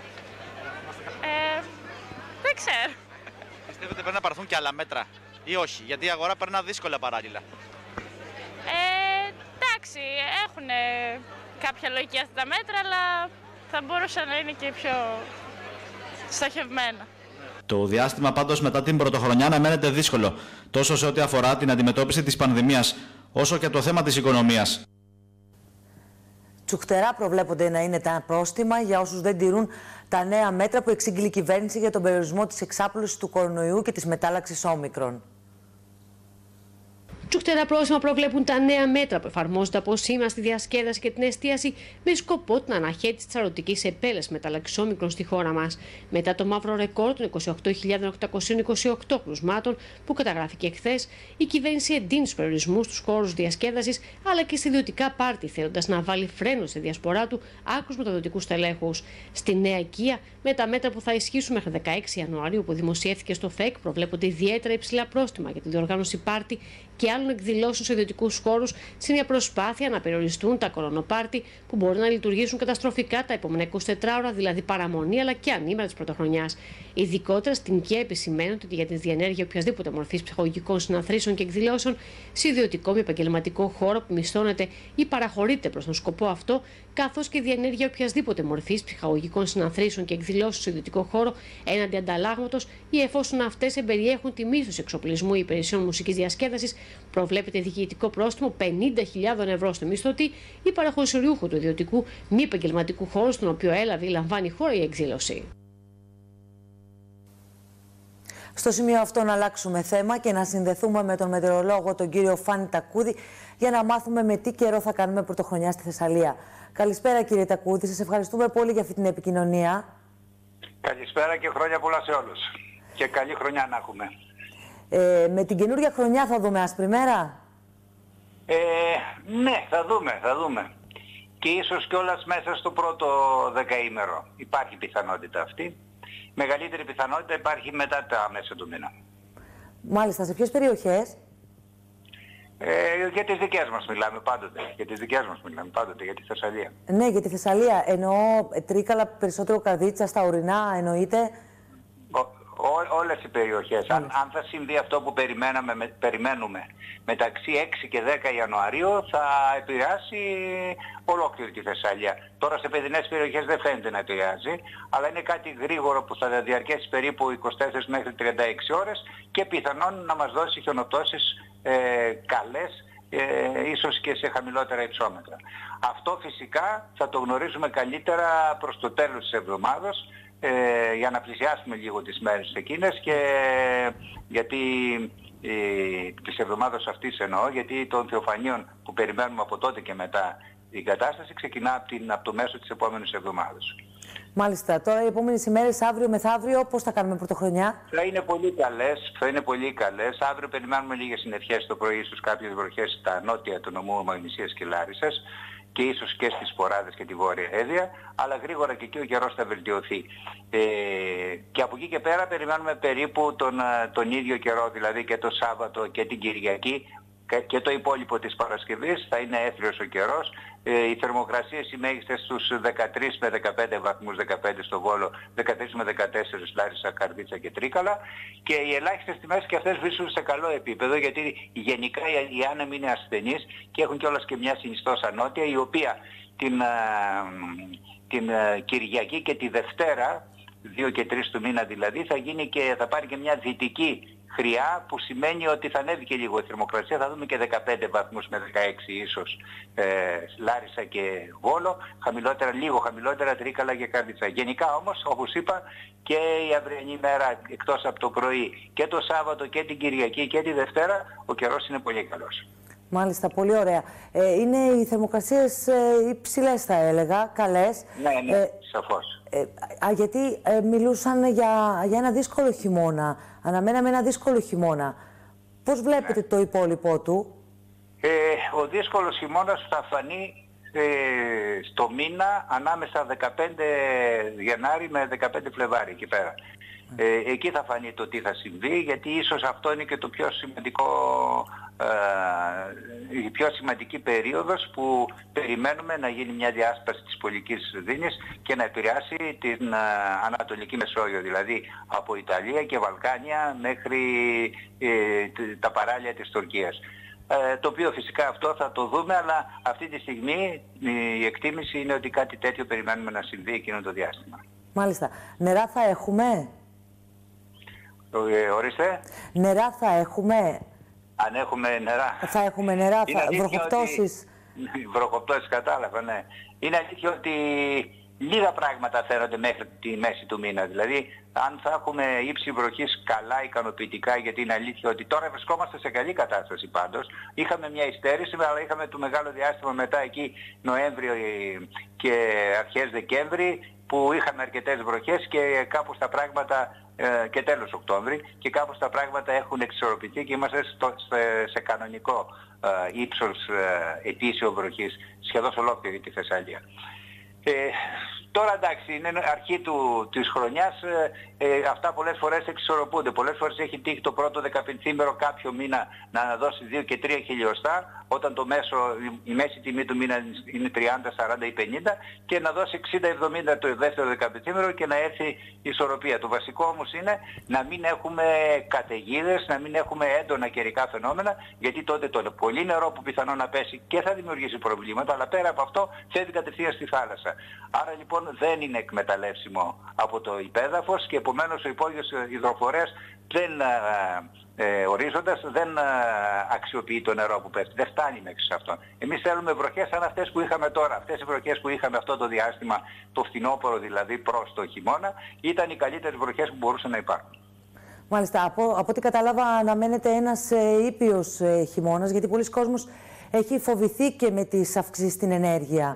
N: Ε, δεν ξέρω.
C: Πιστεύετε πρέπει να πάρθουν και άλλα μέτρα ή όχι, γιατί η αγορά περνά δύσκολα παράλληλα?
N: Ε, εντάξει, έχουν κάποια λογική αυτά τα μέτρα, αλλά θα μπορούσαν να είναι και πιο στοχευμένα.
C: Το διάστημα πάντως μετά την πρωτοχρονιά αναμένεται δύσκολο, τόσο σε ό,τι αφορά την αντιμετώπιση της πανδημίας, όσο και το θέμα της οικονομίας.
A: Τσουχτερά προβλέπονται να είναι τα πρόστιμα για όσους δεν τηρούν τα νέα μέτρα που εξήγηλε η κυβέρνηση για τον περιορισμό της εξάπλωσης του κορονοϊού και της μετάλλαξης όμικρον.
E: Τσουχτερά πρόστιμα προβλέπουν τα νέα μέτρα που εφαρμόζονται από σήμερα στη διασκέδαση και την εστίαση με σκοπό την αναχέτηση της αρωτικής επέλασης μεταλλαξής όμικρον στη χώρα μας. Μετά το μαύρο ρεκόρ των είκοσι οκτώ χιλιάδες οκτακόσιων είκοσι οκτώ κρουσμάτων που καταγράφηκε χθες, η κυβέρνηση εντείνει τους περιορισμούς στους χώρους διασκέδασης αλλά και στα ιδιωτικά πάρτι, θέλοντας να βάλει φρένο στη διασπορά του άκρους μεταδοτικούς τελέχους. Στη νέα οικία, με τα μέτρα που θα ισχύσουν μέχρι δεκαέξι Ιανουαρίου που δημοσιεύθηκε στο ΦΕΚ, προβλέπονται ιδιαίτερα υψηλά πρόστιμα για τη διοργάνωση πάρτι και άλλων εκδηλώσεων σε ιδιωτικούς χώρους, σε μια προσπάθεια να περιοριστούν τα κορονοπάρτι που μπορεί να λειτουργήσουν καταστροφικά τα επόμενα εικοσιτέσσερις ώρα, δηλαδή παραμονή αλλά και ανήμερα της πρωτοχρονιάς. Ειδικότερα στην ΚΕ επισημαίνουν ότι για τη διενέργεια οποιασδήποτε μορφής ψυχολογικών συναθρήσεων και εκδηλώσεων σε ιδιωτικό ή επαγγελματικό χώρο που μισθώνεται ή παραχωρείται προς τον σκοπό αυτό, καθώς και διενέργεια οποιασδήποτε μορφής ψυχολογικών συναθρήσεων και εκδηλώσεων σε ιδιωτικό χώρο έναντι ανταλλάγματος ή εφόσον αυτές εμπεριέχουν τη μίσθωση εξοπλισμού ή υπηρεσιών μουσικής διασκέδασης, προβλέπεται διοικητικό πρόστιμο πενήντα χιλιάδες ευρώ στο μισθωτή ή παραχωρησιούχο του ιδιωτικού μη επαγγελματικού χώρου στον οποίο έλαβε ή λαμβάνει η χώρα η εκδήλωση.
A: Στο σημείο αυτό να αλλάξουμε θέμα και να συνδεθούμε με τον μετεωρολόγο τον κύριο Φάνη Τακούδη για να μάθουμε με τι καιρό θα κάνουμε πρωτοχρονιά στη Θεσσαλία. Καλησπέρα κύριε Τακούδη, σας ευχαριστούμε πολύ για αυτή την επικοινωνία.
O: Καλησπέρα και χρόνια πολλά σε όλους. Και καλή χρονιά να έχουμε.
A: Ε, με την καινούργια χρονιά θα δούμε άσπρη μέρα.
O: Ε, ναι, θα δούμε, θα δούμε. Και ίσως κιόλας μέσα στο πρώτο δεκαήμερο. Υπάρχει πιθανότητα αυτή. Μεγαλύτερη πιθανότητα υπάρχει μετά τα μέσα του μήνα.
A: Μάλιστα, σε ποιες περιοχές?
O: Ε, για τις δικές μας μιλάμε πάντοτε. Για τις δικές μας μιλάμε πάντοτε, για τη Θεσσαλία.
A: Ναι, για τη Θεσσαλία. Εννοώ Τρίκαλα, περισσότερο Καρδίτσα, στα ορεινά, εννοείται.
O: Ό, όλες οι περιοχές. Αν, αν θα συμβεί αυτό που περιμέναμε, με, περιμένουμε μεταξύ έξι και δέκα Ιανουαρίου, θα επηρεάσει ολόκληρη τη Θεσσαλία. Τώρα σε παιδινές περιοχές δεν φαίνεται να επηρεάζει, αλλά είναι κάτι γρήγορο που θα διαρκέσει περίπου είκοσι τέσσερις μέχρι τριάντα έξι ώρες και πιθανόν να μας δώσει χιονοπτώσεις ε, καλές, ε, ίσως και σε χαμηλότερα υψόμετρα. Αυτό φυσικά θα το γνωρίζουμε καλύτερα προς το τέλος της εβδομάδας, Ε, για να πλησιάσουμε λίγο τις μέρες εκείνες και γιατί ε, της εβδομάδας αυτής εννοώ, γιατί των Θεοφανίων που περιμένουμε από τότε και μετά η κατάσταση ξεκινά από, την, από το μέσο της επόμενης εβδομάδας.
A: Μάλιστα. Τώρα οι επόμενες ημέρες, αύριο μεθαύριο, πώς θα κάνουμε πρωτοχρονιά?
O: Θα είναι πολύ καλές, θα είναι πολύ καλές. Αύριο περιμένουμε λίγες συννεφιές το πρωί, ίσως κάποιες βροχές στα νότια του νομού Μαγνησίας και Λάρισσας και ίσως και στις Σποράδες και τη Βόρεια Έδεια, αλλά γρήγορα και εκεί ο καιρός θα βελτιωθεί. Ε, και από εκεί και πέρα περιμένουμε περίπου τον, τον ίδιο καιρό, δηλαδή και το Σάββατο και την Κυριακή και το υπόλοιπο της Παρασκευής θα είναι έθριος ο καιρός. Ε, οι θερμοκρασίες οι μέγιστες στους δεκατρείς με δεκαπέντε βαθμούς, δεκαπέντε στο Βόλο, δεκατρείς με δεκατέσσερα Λάρισα, Καρδίτσα και Τρίκαλα, και οι ελάχιστες τιμές και αυτές βρίσκονται σε καλό επίπεδο, γιατί γενικά οι άνεμοι είναι ασθενείς και έχουν κιόλας και μια συνιστόσα νότια, η οποία την, α, την α, Κυριακή και τη Δευτέρα, δύο και τρεις του μήνα δηλαδή, θα, γίνει και, θα πάρει και μια δυτική χρειά, που σημαίνει ότι θα ανέβει και λίγο η θερμοκρασία, θα δούμε και δεκαπέντε βαθμούς με δεκαέξι ίσως ε, Λάρισα και Βόλο, χαμηλότερα, λίγο χαμηλότερα Τρίκαλα και Καρδίτσα. Γενικά όμως, όπως είπα, και η αυριανή μέρα εκτός από το πρωί και το Σάββατο και την Κυριακή και τη Δευτέρα, ο καιρός είναι πολύ καλός.
A: Μάλιστα, πολύ ωραία. Ε, είναι οι θερμοκρασίες ε, υψηλές θα έλεγα, καλές.
O: Ναι, ναι,
A: ε,
O: σαφώς.
A: Ε, α, γιατί ε, μιλούσαν για, για ένα δύσκολο χειμώνα. Αναμέναμε ένα δύσκολο χειμώνα. Πώς βλέπετε ναι. το υπόλοιπό του?
O: Ε, ο δύσκολος χειμώνας θα φανεί ε, στο μήνα ανάμεσα δεκαπέντε Γενάρη με δεκαπέντε Φλεβάρι εκεί πέρα. Ε, εκεί θα φανεί το τι θα συμβεί, γιατί ίσως αυτό είναι και το πιο σημαντικό, ε, η πιο σημαντική περίοδος που περιμένουμε να γίνει μια διάσπαση της πολικής δίνης και να επηρεάσει την ε, Ανατολική Μεσόγειο, δηλαδή από Ιταλία και Βαλκάνια μέχρι ε, τα παράλια της Τουρκίας. Ε, το οποίο φυσικά αυτό θα το δούμε, αλλά αυτή τη στιγμή η εκτίμηση είναι ότι κάτι τέτοιο περιμένουμε να συμβεί εκείνο το διάστημα.
A: Μάλιστα. Νερά θα έχουμε?
O: Ε, ορίστε.
A: Νερά θα έχουμε?
O: Αν έχουμε νερά.
A: Θα έχουμε νερά, θα... βροχοπτώσεις.
O: Ότι... βροχοπτώσεις, κατάλαβα, ναι. Είναι αλήθεια ότι λίγα πράγματα φέρονται μέχρι τη μέση του μήνα. Δηλαδή, αν θα έχουμε ύψη βροχής καλά, ικανοποιητικά, γιατί είναι αλήθεια ότι τώρα βρισκόμαστε σε καλή κατάσταση πάντως. Είχαμε μια υστέρηση, αλλά είχαμε το μεγάλο διάστημα μετά εκεί Νοέμβριο και αρχές Δεκέμβρη, που είχαμε αρκετές βροχές και κάπως τα πράγματα, ε, και τέλος Οκτώβρη, και κάπως τα πράγματα έχουν εξορροπηθεί και είμαστε στο, σε, σε κανονικό ε, ύψος ε, ετήσιο βροχής σχεδόν σε ολόκληρη τη Θεσσαλία. Ε, τώρα εντάξει, είναι αρχή του, της χρονιάς, ε, ε, αυτά πολλές φορές εξισορροπούνται. Πολλές φορές έχει τύχει το πρώτο δεκαπενθήμερο κάποιο μήνα να αναδώσει δύο και τρία χιλιοστά, όταν το μέσο, η μέση τιμή του μήνα είναι τριάντα, σαράντα ή πενήντα, και να δώσει εξήντα εβδομήντα το δεύτερο δεκαπενθήμερο και να έρθει η ισορροπία. Το βασικό όμως είναι να μην έχουμε καταιγίδες, να μην έχουμε έντονα καιρικά φαινόμενα, γιατί τότε το πολύ νερό που πιθανόν να πέσει και θα δημιουργήσει προβλήματα, αλλά πέρα από αυτό φεύγει κατευθείαν στη θάλασσα. Άρα λοιπόν δεν είναι εκμεταλλεύσιμο από το υπέδαφος και επομένως ο υπόγειος υδροφορέας δεν, ε, ορίζοντας, δεν ε, αξιοποιεί το νερό που πέφτει. Δεν φτάνει μέχρι σε αυτό. Εμείς θέλουμε βροχές σαν αυτές που είχαμε τώρα. Αυτές οι βροχές που είχαμε αυτό το διάστημα, το φθινόπωρο δηλαδή προς το χειμώνα, ήταν οι καλύτερες βροχές που μπορούσαν να υπάρχουν.
A: Μάλιστα. Από, από ό,τι κατάλαβα, αναμένεται ένας ε, ήπιος ε, χειμώνας, γιατί πολλοί κόσμος έχει φοβηθεί και με τις αυξήσεις στην ενέργεια.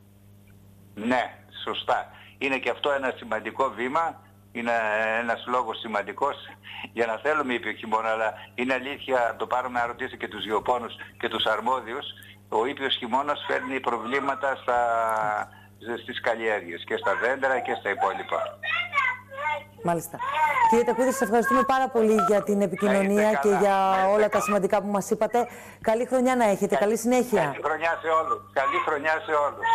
O: Ναι, σωστά. Είναι και αυτό ένα σημαντικό βήμα. Είναι ένας λόγος σημαντικός για να θέλουμε ήπιο χειμώνα, αλλά είναι αλήθεια, το πάρουμε να ρωτήσει και τους γεωπόνους και τους αρμόδιους, ο ήπιος χειμώνας φέρνει προβλήματα στα, στις καλλιέργειες και στα δέντρα και στα υπόλοιπα.
A: Μάλιστα. Κύριε Τακούδη, σας ευχαριστούμε πάρα πολύ για την επικοινωνία και για όλα τα σημαντικά που μας είπατε. Καλή χρονιά να έχετε, καλή συνέχεια.
O: Καλή χρονιά σε όλους. Καλή χρονιά σε όλους.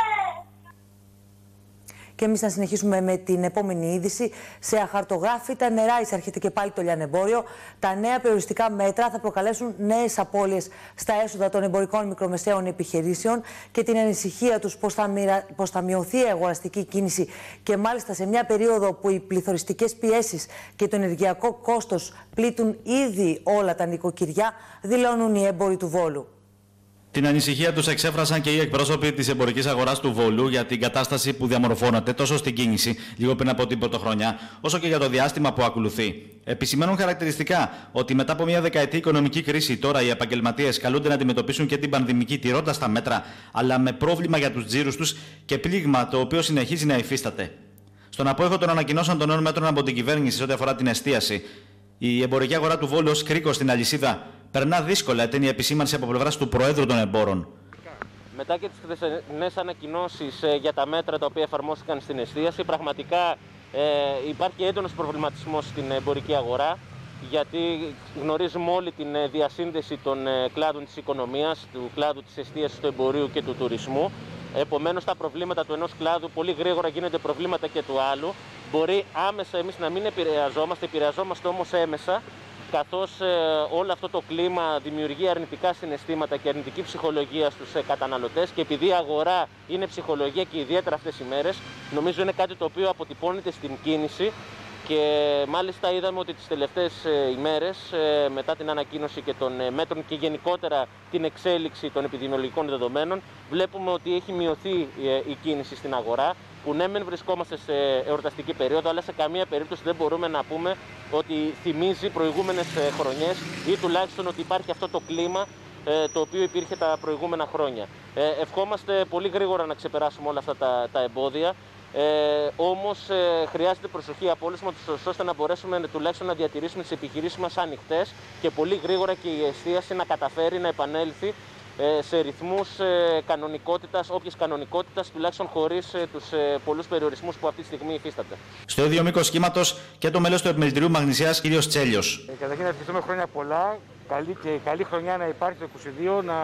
A: Και εμείς να συνεχίσουμε με την επόμενη είδηση. Σε αχαρτογράφητα νερά εισέρχεται και πάλι το λιανεμπόριο. Τα νέα περιοριστικά μέτρα θα προκαλέσουν νέες απώλειες στα έσοδα των εμπορικών μικρομεσαίων επιχειρήσεων και την ανησυχία τους πως θα, μοιρα... πως θα μειωθεί η αγοραστική κίνηση, και μάλιστα σε μια περίοδο που οι πληθωριστικές πιέσεις και το ενεργειακό κόστος πλήττουν ήδη όλα τα νοικοκυριά, δηλώνουν οι έμποροι του Βόλου.
C: Την ανησυχία τους εξέφρασαν και οι εκπρόσωποι της εμπορικής αγοράς του Βόλου για την κατάσταση που διαμορφώνεται τόσο στην κίνηση λίγο πριν από την πρωτοχρονιά, όσο και για το διάστημα που ακολουθεί. Επισημαίνουν χαρακτηριστικά ότι μετά από μια δεκαετή οικονομική κρίση, τώρα οι επαγγελματίες καλούνται να αντιμετωπίσουν και την πανδημική τηρώντας τα μέτρα, αλλά με πρόβλημα για τους τζίρους τους και πλήγμα το οποίο συνεχίζει να υφίσταται. Στον απόϊχο των ανακοινώσεων των νέων μέτρων από την κυβέρνηση σε ό,τι αφορά την εστίαση, η εμπορική αγορά του Βόλου ως κρίκος στην αλυσίδα περνά δύσκολα, ήταν η επισήμανση από πλευράς του Προέδρου των Εμπόρων.
P: Μετά και τις χθεσινές ανακοινώσεις ε, για τα μέτρα τα οποία εφαρμόστηκαν στην εστίαση, πραγματικά ε, υπάρχει έντονος προβληματισμός στην εμπορική αγορά, γιατί γνωρίζουμε όλη την διασύνδεση των ε, κλάδων της οικονομίας, του κλάδου της εστίασης, του εμπορίου και του τουρισμού. Επομένως, τα προβλήματα του ενός κλάδου πολύ γρήγορα γίνονται προβλήματα και του άλλου. Μπορεί άμεσα εμείς να μην επηρεαζόμαστε, επηρεαζόμαστε όμως έμεσα, καθώς ε, όλο αυτό το κλίμα δημιουργεί αρνητικά συναισθήματα και αρνητική ψυχολογία στους ε, καταναλωτές, και επειδή η αγορά είναι ψυχολογία και ιδιαίτερα αυτές οι μέρες, νομίζω είναι κάτι το οποίο αποτυπώνεται στην κίνηση. Και μάλιστα είδαμε ότι τις τελευταίες ε, ημέρες, ε, μετά την ανακοίνωση και των ε, μέτρων και γενικότερα την εξέλιξη των επιδημιολογικών δεδομένων, βλέπουμε ότι έχει μειωθεί ε, η κίνηση στην αγορά, που ναι μεν βρισκόμαστε σε εορταστική περίοδο, αλλά σε καμία περίπτωση δεν μπορούμε να πούμε ότι θυμίζει προηγούμενες ε, χρονιές, ή τουλάχιστον ότι υπάρχει αυτό το κλίμα ε, το οποίο υπήρχε τα προηγούμενα χρόνια. Ε, ευχόμαστε πολύ γρήγορα να ξεπεράσουμε όλα αυτά τα, τα εμπόδια. Ε, όμως ε, χρειάζεται προσοχή από όλους μας, ώστε να μπορέσουμε τουλάχιστον να διατηρήσουμε τις επιχειρήσεις μας ανοιχτές και πολύ γρήγορα και η εστίαση να καταφέρει να επανέλθει ε, σε ρυθμούς ε, κανονικότητας, όποιες κανονικότητας, τουλάχιστον χωρίς ε, τους ε, πολλούς περιορισμούς που αυτή τη στιγμή υφίσταται.
C: Στο ίδιο μήκος σχήματος και το μέλος του Επιμελητηρίου Μαγνησίας, κ. Τσέλιος.
Q: Ε, καταρχήν να ευχηθούμε χρόνια πολλά, καλή και καλή χρονιά να υπάρχει το είκοσι δύο, να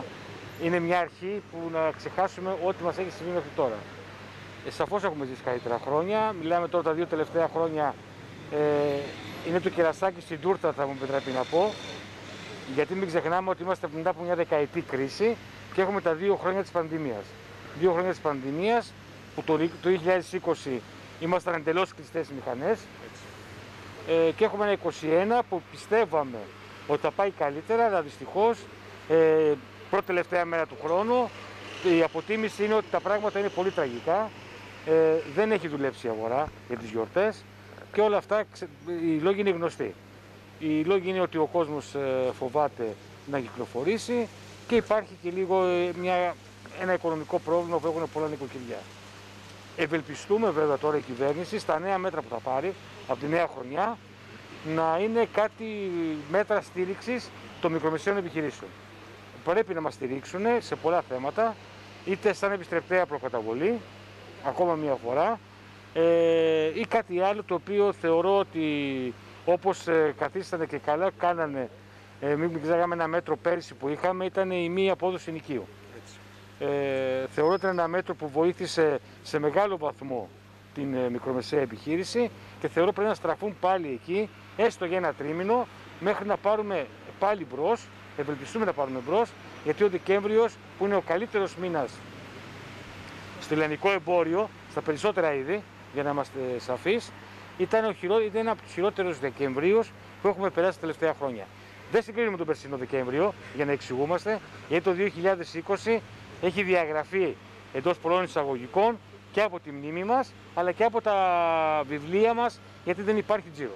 Q: είναι μια αρχή που να ξεχάσουμε ό,τι μας έχει συμβεί μέχρι τώρα. Ε, σαφώς έχουμε ζήσει καλύτερα χρόνια. Μιλάμε τώρα τα δύο τελευταία χρόνια. Ε, είναι το κερασάκι στην τούρτα, θα μου επιτρέπει να πω. Γιατί μην ξεχνάμε ότι είμαστε μετά από μια δεκαετή κρίση και έχουμε τα δύο χρόνια της πανδημίας. Δύο χρόνια της πανδημίας που το δύο χιλιάδες είκοσι ήμασταν εντελώς κλειστές μηχανές ε, και έχουμε ένα είκοσι ένα που πιστεύαμε ότι θα πάει καλύτερα, αλλά δυστυχώς ε, πρώτη τελευταία μέρα του χρόνου η αποτίμηση είναι ότι τα πράγματα είναι πολύ τραγικά. Ε, δεν έχει δουλέψει η αγορά για τις γιορτές και όλα αυτά οι λόγοι είναι γνωστοί. Οι λόγοι είναι ότι ο κόσμος ε, φοβάται να κυκλοφορήσει και υπάρχει και λίγο ε, μια, ένα οικονομικό πρόβλημα που έχουν πολλά νοικοκυριά. Ευελπιστούμε βέβαια τώρα η κυβέρνηση στα νέα μέτρα που θα πάρει από τη νέα χρονιά να είναι κάτι μέτρα στήριξης των μικρομεσαίων επιχειρήσεων. Πρέπει να μας στηρίξουν σε πολλά θέματα, είτε σαν επιστρεπτέα προκαταβολή, ακόμα μία φορά, ε, ή κάτι άλλο το οποίο θεωρώ ότι όπως ε, καθίστανε και καλά κάνανε, ε, μην ξεγάμε ένα μέτρο πέρυσι που είχαμε, ήταν η μη απόδοση ενοικίου. Ε, θεωρώ ότι είναι ένα μέτρο που βοήθησε σε μεγάλο βαθμό την ε, μικρομεσαία επιχείρηση και θεωρώ πρέπει να στραφούν πάλι εκεί, έστω για ένα τρίμηνο, μέχρι να πάρουμε πάλι μπρος, ευελπιστούμε να πάρουμε μπρος, γιατί ο Δεκέμβριος, που είναι ο καλύτερος μήνας στο ελληνικό εμπόριο, στα περισσότερα είδη, για να είμαστε σαφείς, ήταν, ο χειρό, ήταν ένα από τους χειρότερους Δεκεμβρίους που έχουμε περάσει τα τελευταία χρόνια. Δεν συγκρίνουμε τον περσινό Δεκέμβριο, για να εξηγούμαστε, γιατί το δύο χιλιάδες είκοσι έχει διαγραφεί εντός πολλών εισαγωγικών και από τη μνήμη μας, αλλά και από τα βιβλία μας, γιατί δεν υπάρχει τζίρος.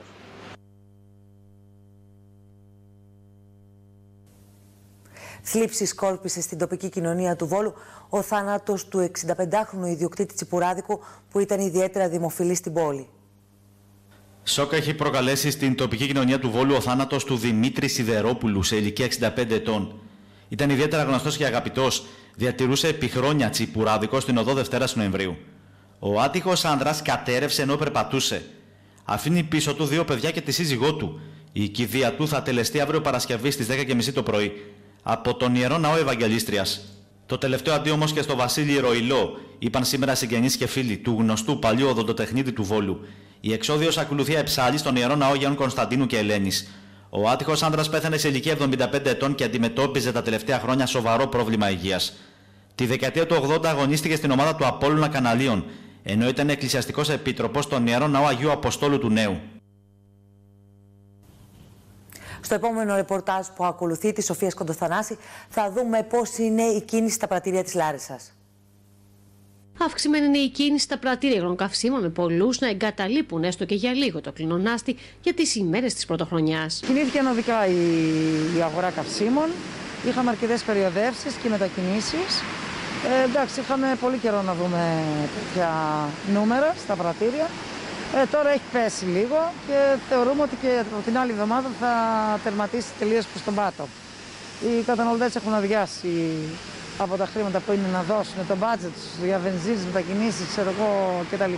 A: Θλίψη σκόρπισε στην τοπική κοινωνία του Βόλου ο θάνατος του εξηνταπεντάχρονου ιδιοκτήτη τσιπουράδικου που ήταν ιδιαίτερα δημοφιλής στην πόλη.
C: Σοκ έχει προκαλέσει στην τοπική κοινωνία του Βόλου ο θάνατος του Δημήτρη Σιδερόπουλου σε ηλικία εξήντα πέντε ετών. Ήταν ιδιαίτερα γνωστός και αγαπητός, διατηρούσε επί χρόνια τσιπουράδικο στην οδό Δευτέρας Νοεμβρίου. Ο άτυχος άνδρας κατέρευσε ενώ περπατούσε. Αφήνει πίσω του δύο παιδιά και τη σύζυγό του. Η κηδεία του θα τελεστεί αύριο Παρασκευή στις δέκα και μισή το πρωί από τον Ιερό Ναό Ευαγγελίστριας. Το τελευταίο αντίο όμως και στο Βασίλη Ροϊλό, είπαν σήμερα συγγενείς και φίλοι του γνωστού παλιού οδοντοτεχνίτη του Βόλου. Η εξόδιος ακολουθεί εψάλη στον Ιερό Ναό Γιάννου Κωνσταντίνου και Ελένης. Ο άτυχος άνδρας πέθανε σε ηλικία εβδομήντα πέντε ετών και αντιμετώπιζε τα τελευταία χρόνια σοβαρό πρόβλημα υγείας. Τη δεκαετία του ογδόντα αγωνίστηκε στην ομάδα του Απόλλωνα Καναλίων, ενώ ήταν εκκλησιαστικός επίτροπος στον Ιερό Ναό Αγίου Αποστόλου του Νέου.
A: Στο επόμενο ρεπορτάζ που ακολουθεί τη Σοφία Κοντοθανάση θα δούμε πώς είναι η κίνηση στα πρατήρια της Λάρισσας.
E: Αυξημένη είναι η κίνηση στα πρατήρια υγρών καυσίμων, με πολλούς να εγκαταλείπουν έστω και για λίγο το κλινονάστη για τις ημέρες της πρωτοχρονιάς.
R: Κινήθηκε ανωδικά η, η αγορά καυσίμων. Είχαμε αρκετές περιοδεύσεις και μετακινήσεις. Ε, εντάξει, είχαμε πολύ καιρό να δούμε τέτοια νούμερα στα πρατήρια. Ε, τώρα έχει πέσει λίγο και θεωρούμε ότι και την άλλη εβδομάδα θα τερματίσει τελείως προς τον πάτο. Οι καταναλωτές έχουν αδειάσει από τα χρήματα που είναι να δώσουν το budget τους για βενζίνες, μετακινήσεις, ξέρω εγώ κτλ.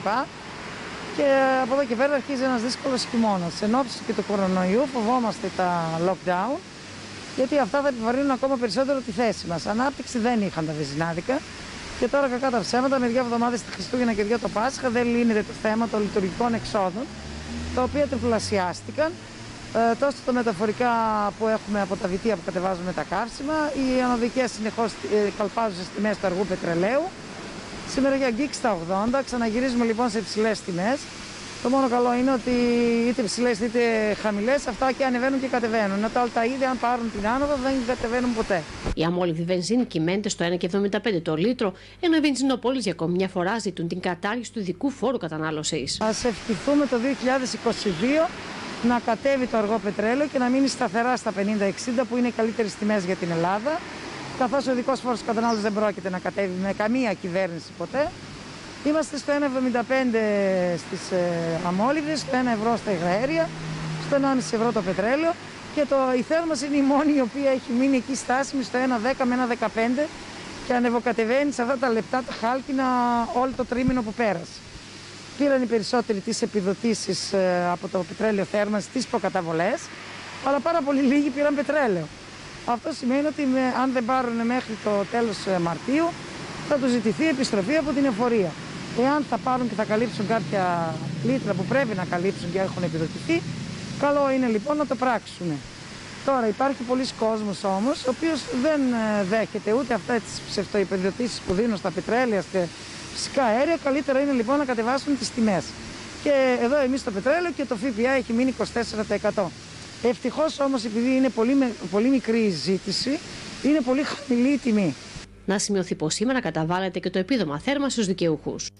R: Και από εδώ και πέρα αρχίζει ένας δύσκολος χειμώνας. Εν ώψη και του κορονοϊού φοβόμαστε τα lockdown, γιατί αυτά θα επιβαρύνουν ακόμα περισσότερο τη θέση μας. Ανάπτυξη δεν είχαν τα βενζινάδικα. Και τώρα, κακά τα ψέματα, με δύο εβδομάδες τα Χριστούγεννα και δύο το Πάσχα, δεν λύνεται το θέμα των λειτουργικών εξόδων, τα οποία τριπλασιάστηκαν. Ε, τόσο τα μεταφορικά που έχουμε από τα βιτία που κατεβάζουμε τα καύσιμα, οι ανωδικές συνεχώς ε, καλπάζουν στις τιμές του αργού πετρελαίου. Σήμερα για γκίκ στα ογδόντα, ξαναγυρίζουμε λοιπόν σε υψηλές τιμές. Το μόνο καλό είναι ότι είτε υψηλές είτε χαμηλές, αυτά και ανεβαίνουν και κατεβαίνουν. Ενώ τα όλα τα είδη, αν πάρουν την άνοδο, δεν κατεβαίνουν ποτέ.
E: Η αμόλυβδη βενζίνη κυμαίνεται στο ένα κόμμα εβδομήντα πέντε το λίτρο, ενώ οι βενζινοπόλεις για ακόμη μια φορά ζητούν την κατάργηση του ειδικού φόρου κατανάλωσης.
R: Ας ευχηθούμε το δύο χιλιάδες είκοσι δύο να κατέβει το αργό πετρέλαιο και να μείνει σταθερά στα πενήντα εξήντα, που είναι οι καλύτερες τιμές για την Ελλάδα. Καθώς ο ειδικός φόρος κατανάλωσης δεν πρόκειται να κατέβει με καμία κυβέρνηση ποτέ. Είμαστε στο ένα κόμμα εβδομήντα πέντε στις ε, αμόλυβδες, στο ένα ευρώ στα υγραέρια, στο ένα κόμμα πέντε ευρώ το πετρέλαιο και το, η θέρμανση είναι η μόνη η οποία έχει μείνει εκεί στάσιμη στο ένα κόμμα δέκα με ένα κόμμα δεκαπέντε και ανεβοκατεβαίνει σε αυτά τα λεπτά τα χάλκινα όλο το τρίμηνο που πέρασε. Πήραν οι περισσότεροι τις επιδοτήσεις ε, από το πετρέλαιο θέρμανση, τις προκαταβολές, αλλά πάρα πολύ λίγοι πήραν πετρέλαιο. Αυτό σημαίνει ότι με, αν δεν πάρουν μέχρι το τέλος Μαρτίου θα τους ζητηθεί επιστροφή από την εφορία. Εάν θα πάρουν και θα καλύψουν κάποια λίτρα που πρέπει να καλύψουν και έχουν επιδοτηθεί, καλό είναι λοιπόν να το πράξουν. Τώρα υπάρχει πολλοί κόσμος όμως, ο οποίος δεν δέχεται ούτε αυτά τις ψευτοϊπεδοτήσεις που δίνουν στα πετρέλαια και φυσικά αέρια. Καλύτερα είναι λοιπόν να κατεβάσουν τις τιμές. Και εδώ εμείς το πετρέλαιο και το ΦΠΑ έχει μείνει είκοσι τέσσερα τοις εκατό. Ευτυχώς όμως, επειδή είναι πολύ, πολύ μικρή η ζήτηση, είναι πολύ χαμηλή η τιμή.
E: Να σημειωθεί πως σήμερα καταβάλλεται και το επίδομα θέρμανσης στους δικαιούχους.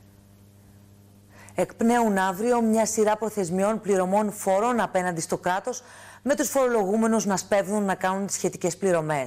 A: Εκπνέουν αύριο μια σειρά προθεσμιών πληρωμών φόρων απέναντι στο κράτος, με τους φορολογούμενους να σπέβδουν να κάνουν τις σχετικές πληρωμές.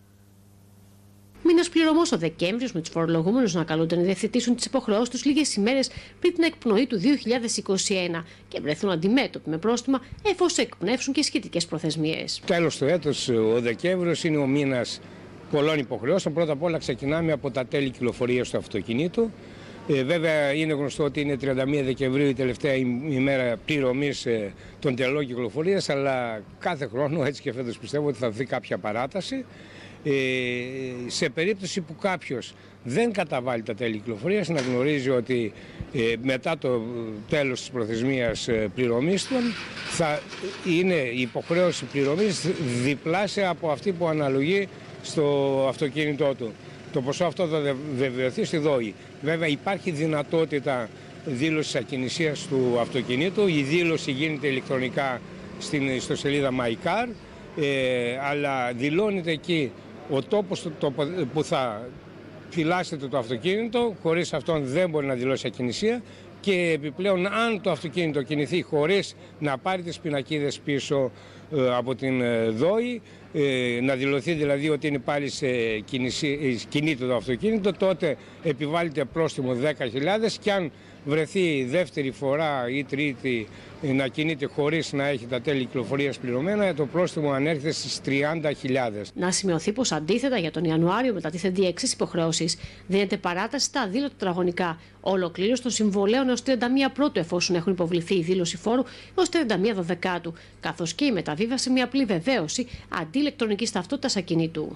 E: Μήνας πληρωμός ο Δεκέμβριος, με τους φορολογούμενους να καλούνται να διευθετήσουν τις υποχρεώσεις τους λίγες ημέρες πριν την εκπνοή του δύο χιλιάδες είκοσι ένα και βρεθούν αντιμέτωποι με πρόστιμα εφόσον εκπνεύσουν και σχετικές προθεσμίες.
S: Τέλος του έτους, ο Δεκέμβριος είναι ο μήνας πολλών υποχρεώσεων. Πρώτα απ' όλα ξεκινάμε από τα τέλη κυκλοφορίας του αυτοκινήτου. Ε, βέβαια είναι γνωστό ότι είναι τριάντα μία Δεκεμβρίου η τελευταία ημέρα πληρωμής ε, των τελών κυκλοφορίας, αλλά κάθε χρόνο, έτσι και φέτος πιστεύω ότι θα δει κάποια παράταση. Ε, σε περίπτωση που κάποιος δεν καταβάλει τα τέλη κυκλοφορίας, να γνωρίζει ότι ε, μετά το τέλος της προθεσμίας ε, πληρωμής του θα είναι η υποχρέωση πληρωμής διπλάσια από αυτή που αναλογεί στο αυτοκίνητό του. Το ποσό αυτό θα βεβαιωθεί στη ΔΟΗ. Βέβαια υπάρχει δυνατότητα δήλωσης ακινησίας του αυτοκινήτου. Η δήλωση γίνεται ηλεκτρονικά στην ιστοσελίδα MyCar, ε, αλλά δηλώνεται εκεί ο τόπος που θα φυλάσσεται το αυτοκίνητο. Χωρίς αυτόν δεν μπορεί να δηλώσει ακινησία, και επιπλέον αν το αυτοκίνητο κινηθεί χωρίς να πάρει τις πινακίδες πίσω ε, από την ε, ΔΟΗ, ε, να δηλωθεί δηλαδή ότι είναι πάλι σε κινήτο το αυτοκίνητο, τότε επιβάλλεται πρόστιμο δέκα χιλιάδες, και αν βρεθεί δεύτερη φορά ή τρίτη να κινείται χωρίς να έχει τα τέλη κυκλοφορίας πληρωμένα, το πρόστιμο ανέρχεται στις τριάντα χιλιάδες.
E: Να σημειωθεί πως αντίθετα για τον Ιανουάριο μετατίθενται οι εξής υποχρεώσεις. Δίνεται παράταση στα αδήλωτα τετραγωνικά, ολοκλήρωση των συμβολέων έως τριάντα μία Πρώτου εφόσον έχουν υποβληθεί η δήλωση φόρου έως τριάντα μία Δωδεκάτου, καθώς και η μεταβίβαση μια απλή βεβαίωση αντί ηλεκτρονικής ταυτότητας ακινήτου.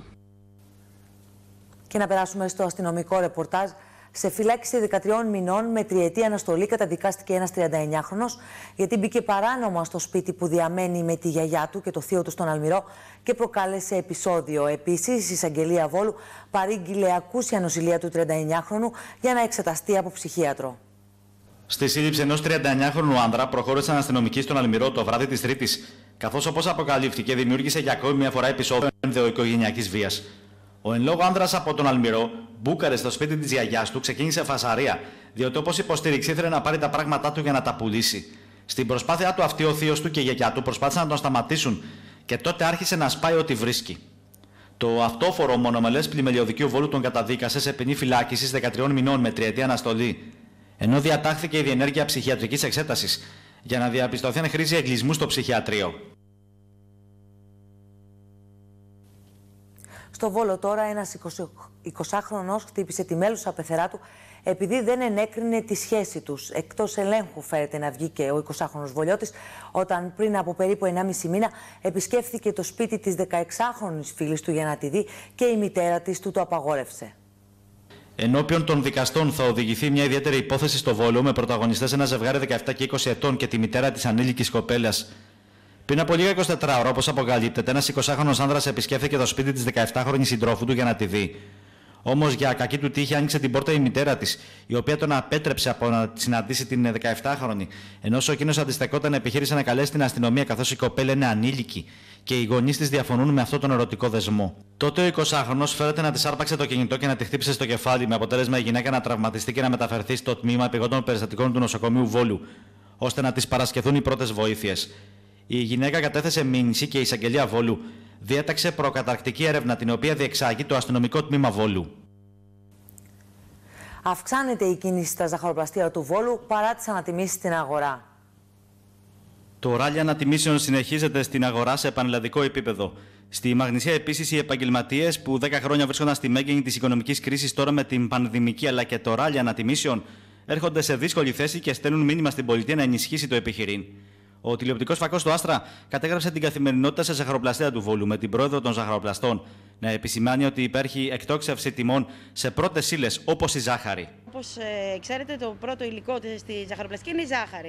A: Και να περάσουμε στο αστυνομικό ρεπορτάζ. Σε φυλάκιση δεκατριών μηνών με τριετή αναστολή καταδικάστηκε ένας τριανταεννιάχρονος, γιατί μπήκε παράνομα στο σπίτι που διαμένει με τη γιαγιά του και το θείο του στον Αλμυρό και προκάλεσε επεισόδιο. Επίσης, η εισαγγελία Βόλου παρήγγειλε ακούσια νοσηλεία του τριανταεννιάχρονου για να εξεταστεί από ψυχίατρο.
C: Στη σύλληψη ενός τριανταεννιάχρονου άνδρα προχώρησαν αστυνομικοί στον Αλμυρό το βράδυ της Τρίτης, καθώς όπως αποκαλύφθηκε δημιούργησε για ακόμη μια φορά επεισόδιο ενδοοικογενειακής βίας. Ο εν λόγω άνδρας από τον Αλμυρό μπούκαρε στο σπίτι της γιαγιάς του, ξεκίνησε φασαρία, διότι όπως υποστήριξε ήθελε να πάρει τα πράγματά του για να τα πουλήσει. Στην προσπάθειά του αυτή, ο θείος του και η γιαγιά του προσπάθησαν να τον σταματήσουν, και τότε άρχισε να σπάει ό,τι βρίσκει. Το αυτόφορο μονομελές πλημελιωδικείο Βόλου τον καταδίκασε σε ποινή φυλάκισης δεκατριών μηνών με τριετή αναστολή, ενώ διατάχθηκε η διενέργεια ψυχιατρικής εξέτασης για να διαπιστωθεί αν χρήζει εγκλισμού στο ψυχιατρίο.
A: Στο Βόλο τώρα ένας εικοσάχρονος χτύπησε τη μέλουσα πεθερά του επειδή δεν ενέκρινε τη σχέση τους. Εκτός ελέγχου φέρεται να βγει και ο εικοσάχρονος Βολιώτης, όταν πριν από περίπου ενάμιση μήνα επισκέφθηκε το σπίτι της δεκαεξάχρονης φίλης του για να τη δει, και η μητέρα της του το απαγόρευσε.
C: Ενώπιον των δικαστών θα οδηγηθεί μια ιδιαίτερη υπόθεση στο Βόλο, με πρωταγωνιστές ένα ζευγάρι δεκαεπτά και είκοσι ετών και τη μητέρα της ανήλικης κοπέλας. Πριν από λίγα εικοσιτέσσερις ώρα, όπως αποκαλύπτεται, ένας εικοσάχρονος άνδρας επισκέφθηκε το σπίτι της δεκαεπτάχρονης συντρόφου του για να τη δει. Όμως για κακή του τύχη άνοιξε την πόρτα η μητέρα της, η οποία τον απέτρεψε από να συναντήσει την δεκαεπτάχρονη, ενώ ο εκείνος αντιστεκόταν επιχείρησε να καλέσει την αστυνομία, καθώς η κοπέλα είναι ανήλικη και οι γονείς της διαφωνούν με αυτόν τον ερωτικό δεσμό. Τότε ο εικοσάχρονος φέρεται να της άρπαξε το κινητό και να τη χτύπησε στο κεφάλι, με αποτέλεσμα η γυναίκα να τραυματιστεί και να μεταφερθεί στο τμήμα επιγόντων περιστατικών του νοσοκομείου Βόλου, ώστε να της παρασχεθούν οι πρώτες βοήθειες. Η γυναίκα κατέθεσε μήνυση και η εισαγγελία Βόλου διέταξε προκαταρκτική έρευνα, την οποία διεξάγει το αστυνομικό τμήμα Βόλου.
A: Αυξάνεται η κίνηση στα ζαχαροπλαστεία του Βόλου παρά τις ανατιμήσεις στην αγορά.
C: Το ράλι ανατιμήσεων συνεχίζεται στην αγορά σε πανελλαδικό επίπεδο. Στη Μαγνησία επίσης οι επαγγελματίες που δέκα χρόνια βρίσκονταν στη μέγενη της οικονομικής κρίσης, τώρα με την πανδημική αλλά και το ράλι ανατιμήσεων, έρχονται σε δύσκολη θέση και στέλνουν μήνυμα στην πολιτεία να ενισχύσει το επιχειρήν. Ο τηλεοπτικός φακός του Άστρα κατέγραψε την καθημερινότητα σε ζαχαροπλαστεία του Βόλου, με την πρόεδρο των ζαχαροπλαστών να επισημάνει ότι υπάρχει εκτόξευση τιμών σε πρώτες ύλες όπως η ζάχαρη.
T: Όπως ε, ξέρετε, το πρώτο υλικό στη ζαχαροπλαστική είναι η ζάχαρη.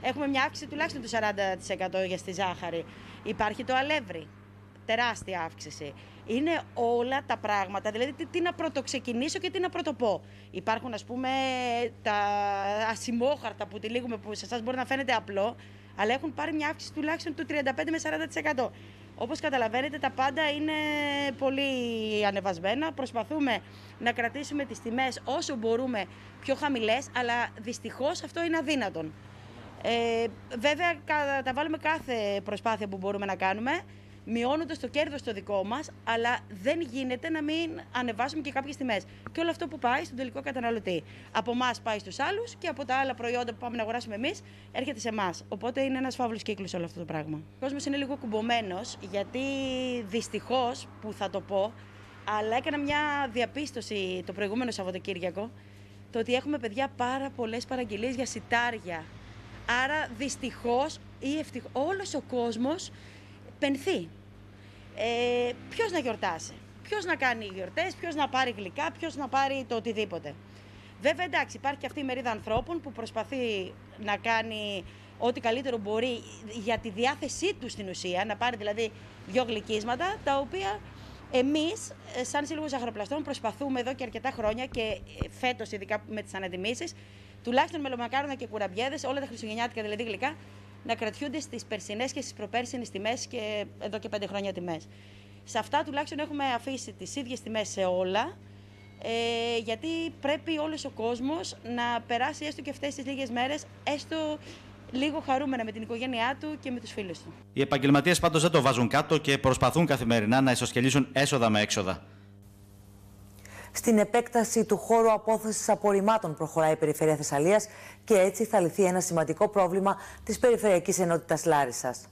T: Έχουμε μια αύξηση τουλάχιστον του σαράντα τοις εκατό για στη ζάχαρη. Υπάρχει το αλεύρι. Τεράστια αύξηση. Είναι όλα τα πράγματα, δηλαδή τι, τι να πρωτοξεκινήσω και τι να πρωτοπώ. Υπάρχουν, ας πούμε, τα ασημόχαρτα που τυλίγουμε, που σε εσάς μπορεί να φαίνεται απλό, αλλά έχουν πάρει μια αύξηση τουλάχιστον του τριάντα πέντε με σαράντα τοις εκατό. Όπως καταλαβαίνετε, τα πάντα είναι πολύ ανεβασμένα. Προσπαθούμε να κρατήσουμε τις τιμές όσο μπορούμε πιο χαμηλές, αλλά δυστυχώς αυτό είναι αδύνατον. Ε, βέβαια, καταβάλουμε κάθε προσπάθεια που μπορούμε να κάνουμε, μειώνοντας το κέρδος το δικό μας, αλλά δεν γίνεται να μην ανεβάσουμε και κάποιες τιμές. Και όλο αυτό που πάει στον τελικό καταναλωτή. Από εμάς πάει στους άλλους και από τα άλλα προϊόντα που πάμε να αγοράσουμε εμείς έρχεται σε εμάς. Οπότε είναι ένας φαύλος κύκλος όλο αυτό το πράγμα. Ο κόσμος είναι λίγο κουμπωμένος, γιατί δυστυχώς, που θα το πω, αλλά έκανα μια διαπίστωση το προηγούμενο Σαββατοκύριακο, το ότι έχουμε, παιδιά, πάρα πολλές παραγγελίες για σιτάρια. Άρα δυστυχώς ή ευτυχώς όλος ο κόσμος πενθεί. Ε, ποιος να γιορτάσει, ποιος να κάνει γιορτές, ποιος να πάρει γλυκά, ποιος να πάρει το οτιδήποτε. Βέβαια, εντάξει, υπάρχει και αυτή η μερίδα ανθρώπων που προσπαθεί να κάνει ό,τι καλύτερο μπορεί για τη διάθεσή του στην ουσία, να πάρει δηλαδή δυο γλυκίσματα, τα οποία εμείς, σαν Σύλλογος Ζαχαροπλαστών, προσπαθούμε εδώ και αρκετά χρόνια και φέτος, ειδικά με τις ανατιμήσεις, τουλάχιστον μελομακάρονα και κουραμπιέδες, όλα τα χριστουγεννιάτικα δηλαδή γλυκά, να κρατιούνται στις περσινές και στις προπέρσινες τιμές και εδώ και πέντε χρόνια τιμές. Σε αυτά τουλάχιστον έχουμε αφήσει τις ίδιες τιμές σε όλα, ε, γιατί πρέπει όλος ο κόσμος να περάσει έστω και αυτές τις λίγες μέρες, έστω λίγο χαρούμενα με την οικογένειά του και με τους φίλους του.
C: Οι επαγγελματίες πάντως δεν το βάζουν κάτω και προσπαθούν καθημερινά να ισοσκελίσουν έσοδα με έξοδα.
A: Στην επέκταση του χώρου απόθεσης απορριμμάτων προχωράει η Περιφέρεια Θεσσαλίας και έτσι θα λυθεί ένα σημαντικό πρόβλημα της Περιφερειακής Ενότητας Λάρισσας.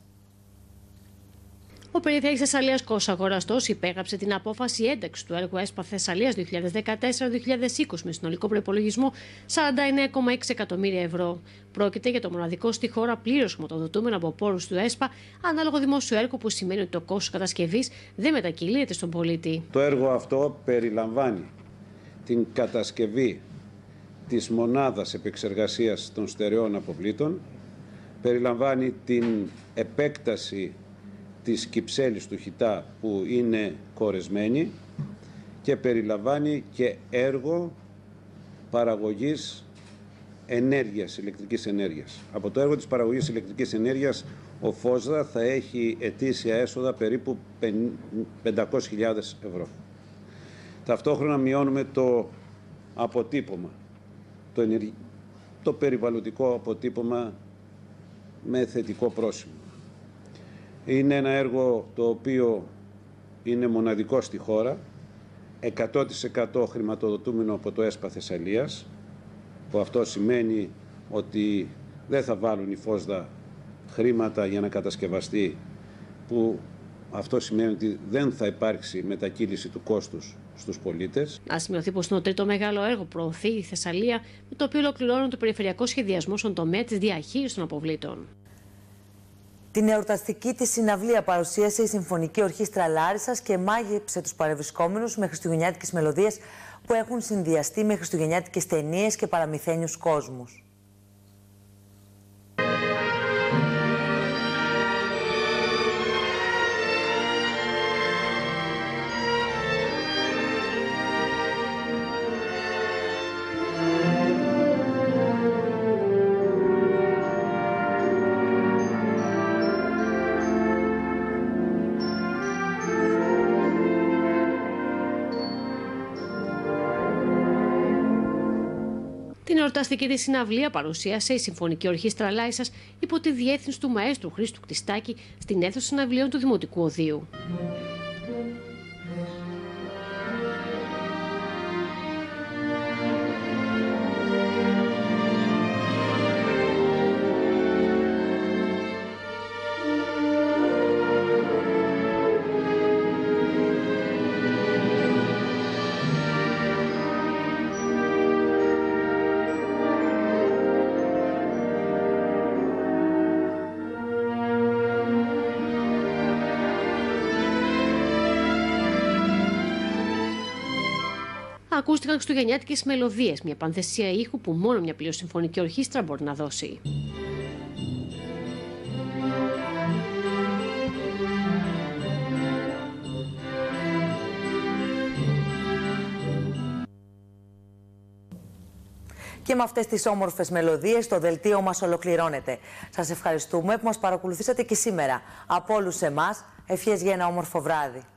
E: Ο Περιφέρειας Θεσσαλίας Κώστας Αγοραστός υπέγραψε την απόφαση ένταξης του έργου ΕΣΠΑ Θεσσαλίας δύο χιλιάδες δεκατέσσερα δύο χιλιάδες είκοσι με συνολικό προϋπολογισμό σαράντα εννέα κόμμα έξι εκατομμύρια ευρώ. Πρόκειται για το μοναδικό στη χώρα πλήρως χρηματοδοτούμενο από πόρους του ΕΣΠΑ, ανάλογο δημόσιο έργο, που σημαίνει ότι το κόστος κατασκευής δεν μετακυλείται στον πολίτη.
U: Το έργο αυτό περιλαμβάνει την κατασκευή της μονάδας επεξεργασίας των στερεών αποβλήτων, περιλαμβάνει την επέκταση της κυψέλης του Χιτά που είναι κορεσμένη και περιλαμβάνει και έργο παραγωγής ενέργειας, ηλεκτρικής ενέργειας. Από το έργο της παραγωγής ηλεκτρικής ενέργειας ο ΦΟΣΔΑ θα έχει ετήσια έσοδα περίπου πεντακόσιες χιλιάδες ευρώ. Ταυτόχρονα μειώνουμε το αποτύπωμα, το, ενεργ... το περιβαλλοντικό αποτύπωμα με θετικό πρόσημο. Είναι ένα έργο το οποίο είναι μοναδικό στη χώρα, εκατό τοις εκατό χρηματοδοτούμενο από το ΕΣΠΑ Θεσσαλίας, που αυτό σημαίνει ότι δεν θα βάλουν οι ΦΟΣΔΑ χρήματα για να κατασκευαστεί, που αυτό σημαίνει ότι δεν θα υπάρξει μετακύληση του κόστους στους πολίτες.
E: Να σημειωθεί πως είναι το τρίτο μεγάλο έργο που προωθεί η Θεσσαλία, με το οποίο ολοκληρώνουν το περιφερειακό σχεδιασμό στον τομέα της διαχείρισης των αποβλήτων.
A: Την εορταστική της συναυλία παρουσίασε η Συμφωνική Ορχήστρα Λάρισσας και μάγεψε τους παρευρισκόμενους με χριστουγεννιάτικες μελωδίες που έχουν συνδυαστεί με χριστουγεννιάτικες ταινίες και παραμυθένιους κόσμους.
E: Την εορταστική της συναυλία παρουσίασε η Συμφωνική Ορχήστρα Λάρισσας υπό τη διεύθυνση του μαέστρου Χρήστου Κτιστάκη στην αίθουσα συναυλίων του Δημοτικού Οδείου. Ακούστηκαν χριστουγεννιάτικες μελωδίες, μια πανθεσία ήχου που μόνο μια πλήρως συμφωνική ορχήστρα μπορεί να δώσει.
A: Και με αυτές τις όμορφες μελωδίες το δελτίο μας ολοκληρώνεται. Σας ευχαριστούμε που μας παρακολουθήσατε και σήμερα. Από όλους εμάς, ευχές για ένα όμορφο βράδυ.